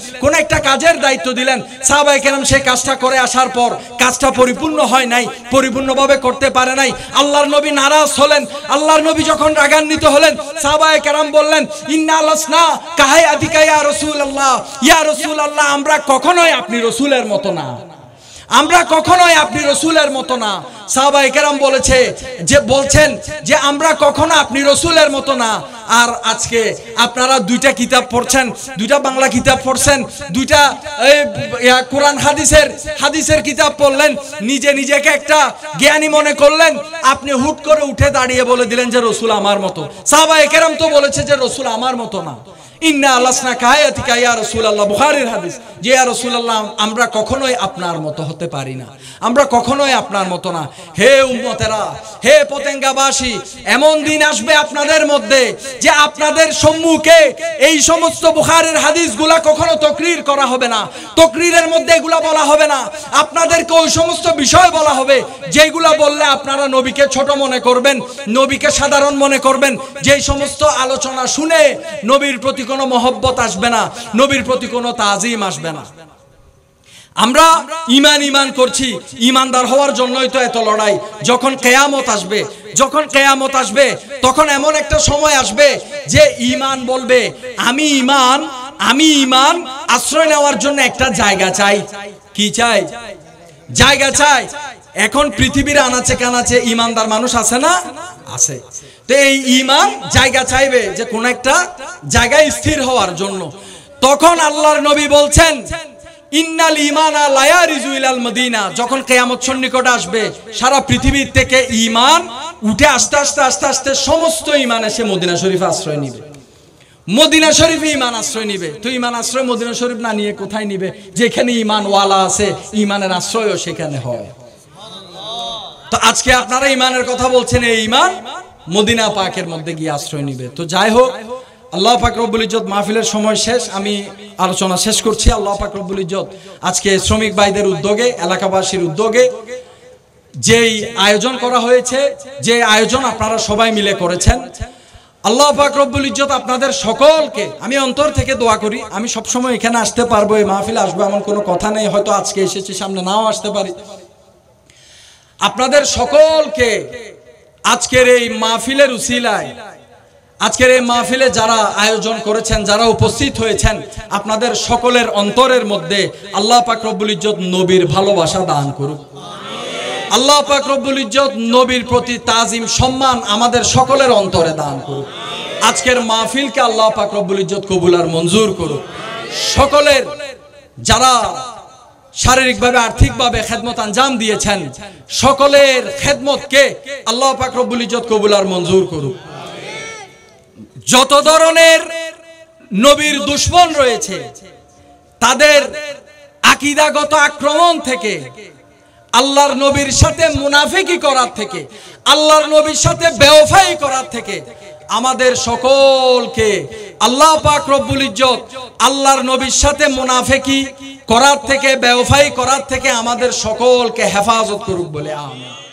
দিলেন, সাহাবায়ে কেরাম সেই কাজটা করে আসার পর কাজটা পরিপূর্ণ হয় নাই, পরিপূর্ণভাবে করতে পারে নাই। আল্লাহর নবী নারাজ হলেন। আল্লাহর নবী যখন রাগান্বিত হলেন সাহাবায়ে কেরাম বললেন, ইন্না লাসনা কাহায়াতিকা ইয়া রাসূলুল্লাহ, ইয়া রাসূলুল্লাহ, আমরা কখনোই আপনি রাসূলের মতো না, আমরা কখনোই আপনি রসুলের মতো না। সাহাবায়ে কেরাম বলছেন যে আমরা কখনো আপনি রসুলের মতো না। আর আজকে আপনারা দুইটা কিতাব পড়ছেন, দুইটা বাংলা কিতাব পড়ছেন, দুইটা কোরআন হাদিসের কিতাব পড়লেন, নিজেকে একটা জ্ঞানী মনে করলেন, আপনি হুট করে উঠে দাঁড়িয়ে বলে দিলেন যে রসুল আমার মতো। সাহাবায়ে কেরাম তো বলেছে যে রসুল আমার মতো না। ইন্না লাসনা কাহায়াতিকা ইয়া রাসূলুল্লাহ, বুখারীর হাদিস, যে ইয়া রাসূলুল্লাহ আমরা কখনোই আপনার মতো হতে পারি না, আমরা কখনোই আপনার মতো না। হে উম্মতেরা, হে পতেঙ্গাবাসী, এমন দিন আসবে আপনাদের মধ্যে যে আপনাদের সম্মুখে এই সমস্ত বুখারীর হাদিসগুলা কখনো তাকরীর করা হবে না, তাকরীরের মধ্যে এগুলা বলা হবে না। আপনাদেরকে ওই সমস্ত বিষয় বলা হবে যেগুলা বললে আপনারা নবীকে ছোট মনে করবেন, নবীকে সাধারণ মনে করবেন। যেই সমস্ত আলোচনা শুনে নবীর প্রতি কোনো মহব্বত আসবে না, নবীর প্রতি কোনো তাজিম আসবে না। আমরা ঈমান করছি, ঈমানদার হওয়ার জন্যই তো এত লড়াই। যখন কিয়ামত আসবে তখন এমন একটা সময় আসবে যে ঈমান বলবে আমি ঈমান আশ্রয় নেওয়ার জন্য একটা জায়গা চাই। কি চাই? জায়গা চাই। এখন পৃথিবীর আনাচে কানাচে ঈমানদার মানুষ আছে না? আছে। তো এই ঈমান জায়গা চাইবে যে কোন একটা জায়গায় স্থির হওয়ার জন্য। তখন আল্লাহর নবী বলছেন, ইন্নাল ঈমানা লা ইয়ারিজু ইলাল মদিনা, যখন কিয়ামত সন্নিকটে আসবে সারা পৃথিবীর থেকে ঈমান উঠে আস্তে সমস্ত ঈমান এসে মদিনা শরীফে আশ্রয় নিবে। মদিনা শরীফে ঈমান আশ্রয় নিবে। তো ঈমান আশ্রয় মদিনা শরীফ না নিয়ে কোথায় নিবে? যেখানে ঈমান ওয়ালা আছে, ঈমানের আশ্রয়ও সেখানে হয়। তো আজকে আপনারা ঈমানের কথা বলছেন, এই ঈমান মদিনা পাকের মধ্যে গিয়ে আশ্রয় নিবে। তো যাই হোক, আল্লাহ পাক রব্বুল ইজ্জত, মাহফিলের সময় শেষ, আমি আলোচনা শেষ করছি। আল্লাহ পাক রব্বুল ইজ্জত আজকে শ্রমিক ভাইদের উদ্যোগে, এলাকাবাসীর উদ্যোগে যেই আয়োজন করা হয়েছে, যে আয়োজন আপনারা সবাই মিলে করেছেন, আল্লাহ পাক রব্বুল ইজ্জত আপনাদের সকলকে, আমি অন্তর থেকে দোয়া করি, আমি সবসময় এখানে আসতে পারবো, এই মাহফিলে আসবো এমন কোনো কথা নেই, হয়তো আজকে এসেছি সামনে নাও আসতে পারি। আপনাদের সকলকে আজকের এই মাহফিলের উসিলায়, আজকের এই মাহফিলে যারা আয়োজন করেছেন, যারা উপস্থিত হয়েছেন, আপনাদের সকলের অন্তরের মধ্যে আল্লাহ পাক রব্বুল ইজ্জত নবীর ভালোবাসা দান করুক। আল্লাহ পাক রব্বুল ইজ্জত নবীর প্রতি তাজিম সম্মান আমাদের সকলের অন্তরে দান করুক। আজকের মাহফিলকে আল্লাহ পাক রব্বুল ইজ্জত কবুল আর মঞ্জুর করুক। সকলের যারা শারীরিকভাবে আর্থিকভাবে খেদমত আঞ্জাম দিয়েছেন, সকলের খেদমতকে আল্লাহ পাক রব্বুল ইজ্জত কবুল আর মঞ্জুর করুক। যত ধরনের নবীর দুশমন রয়েছে তাদের আকীদাগত আক্রমণ থেকে, আল্লাহর নবীর সাথে মুনাফিকি করার থেকে, আল্লাহর নবীর সাথে বেওফাই করার থেকে আমাদের সকলকে আল্লাহ পাক রব্বুল ইজ্জত আল্লাহর নবীর সাথে মুনাফিকি করার থেকে, বেওফাই করার থেকে আমাদের সকলকে হেফাজত করুক বলে আমিন।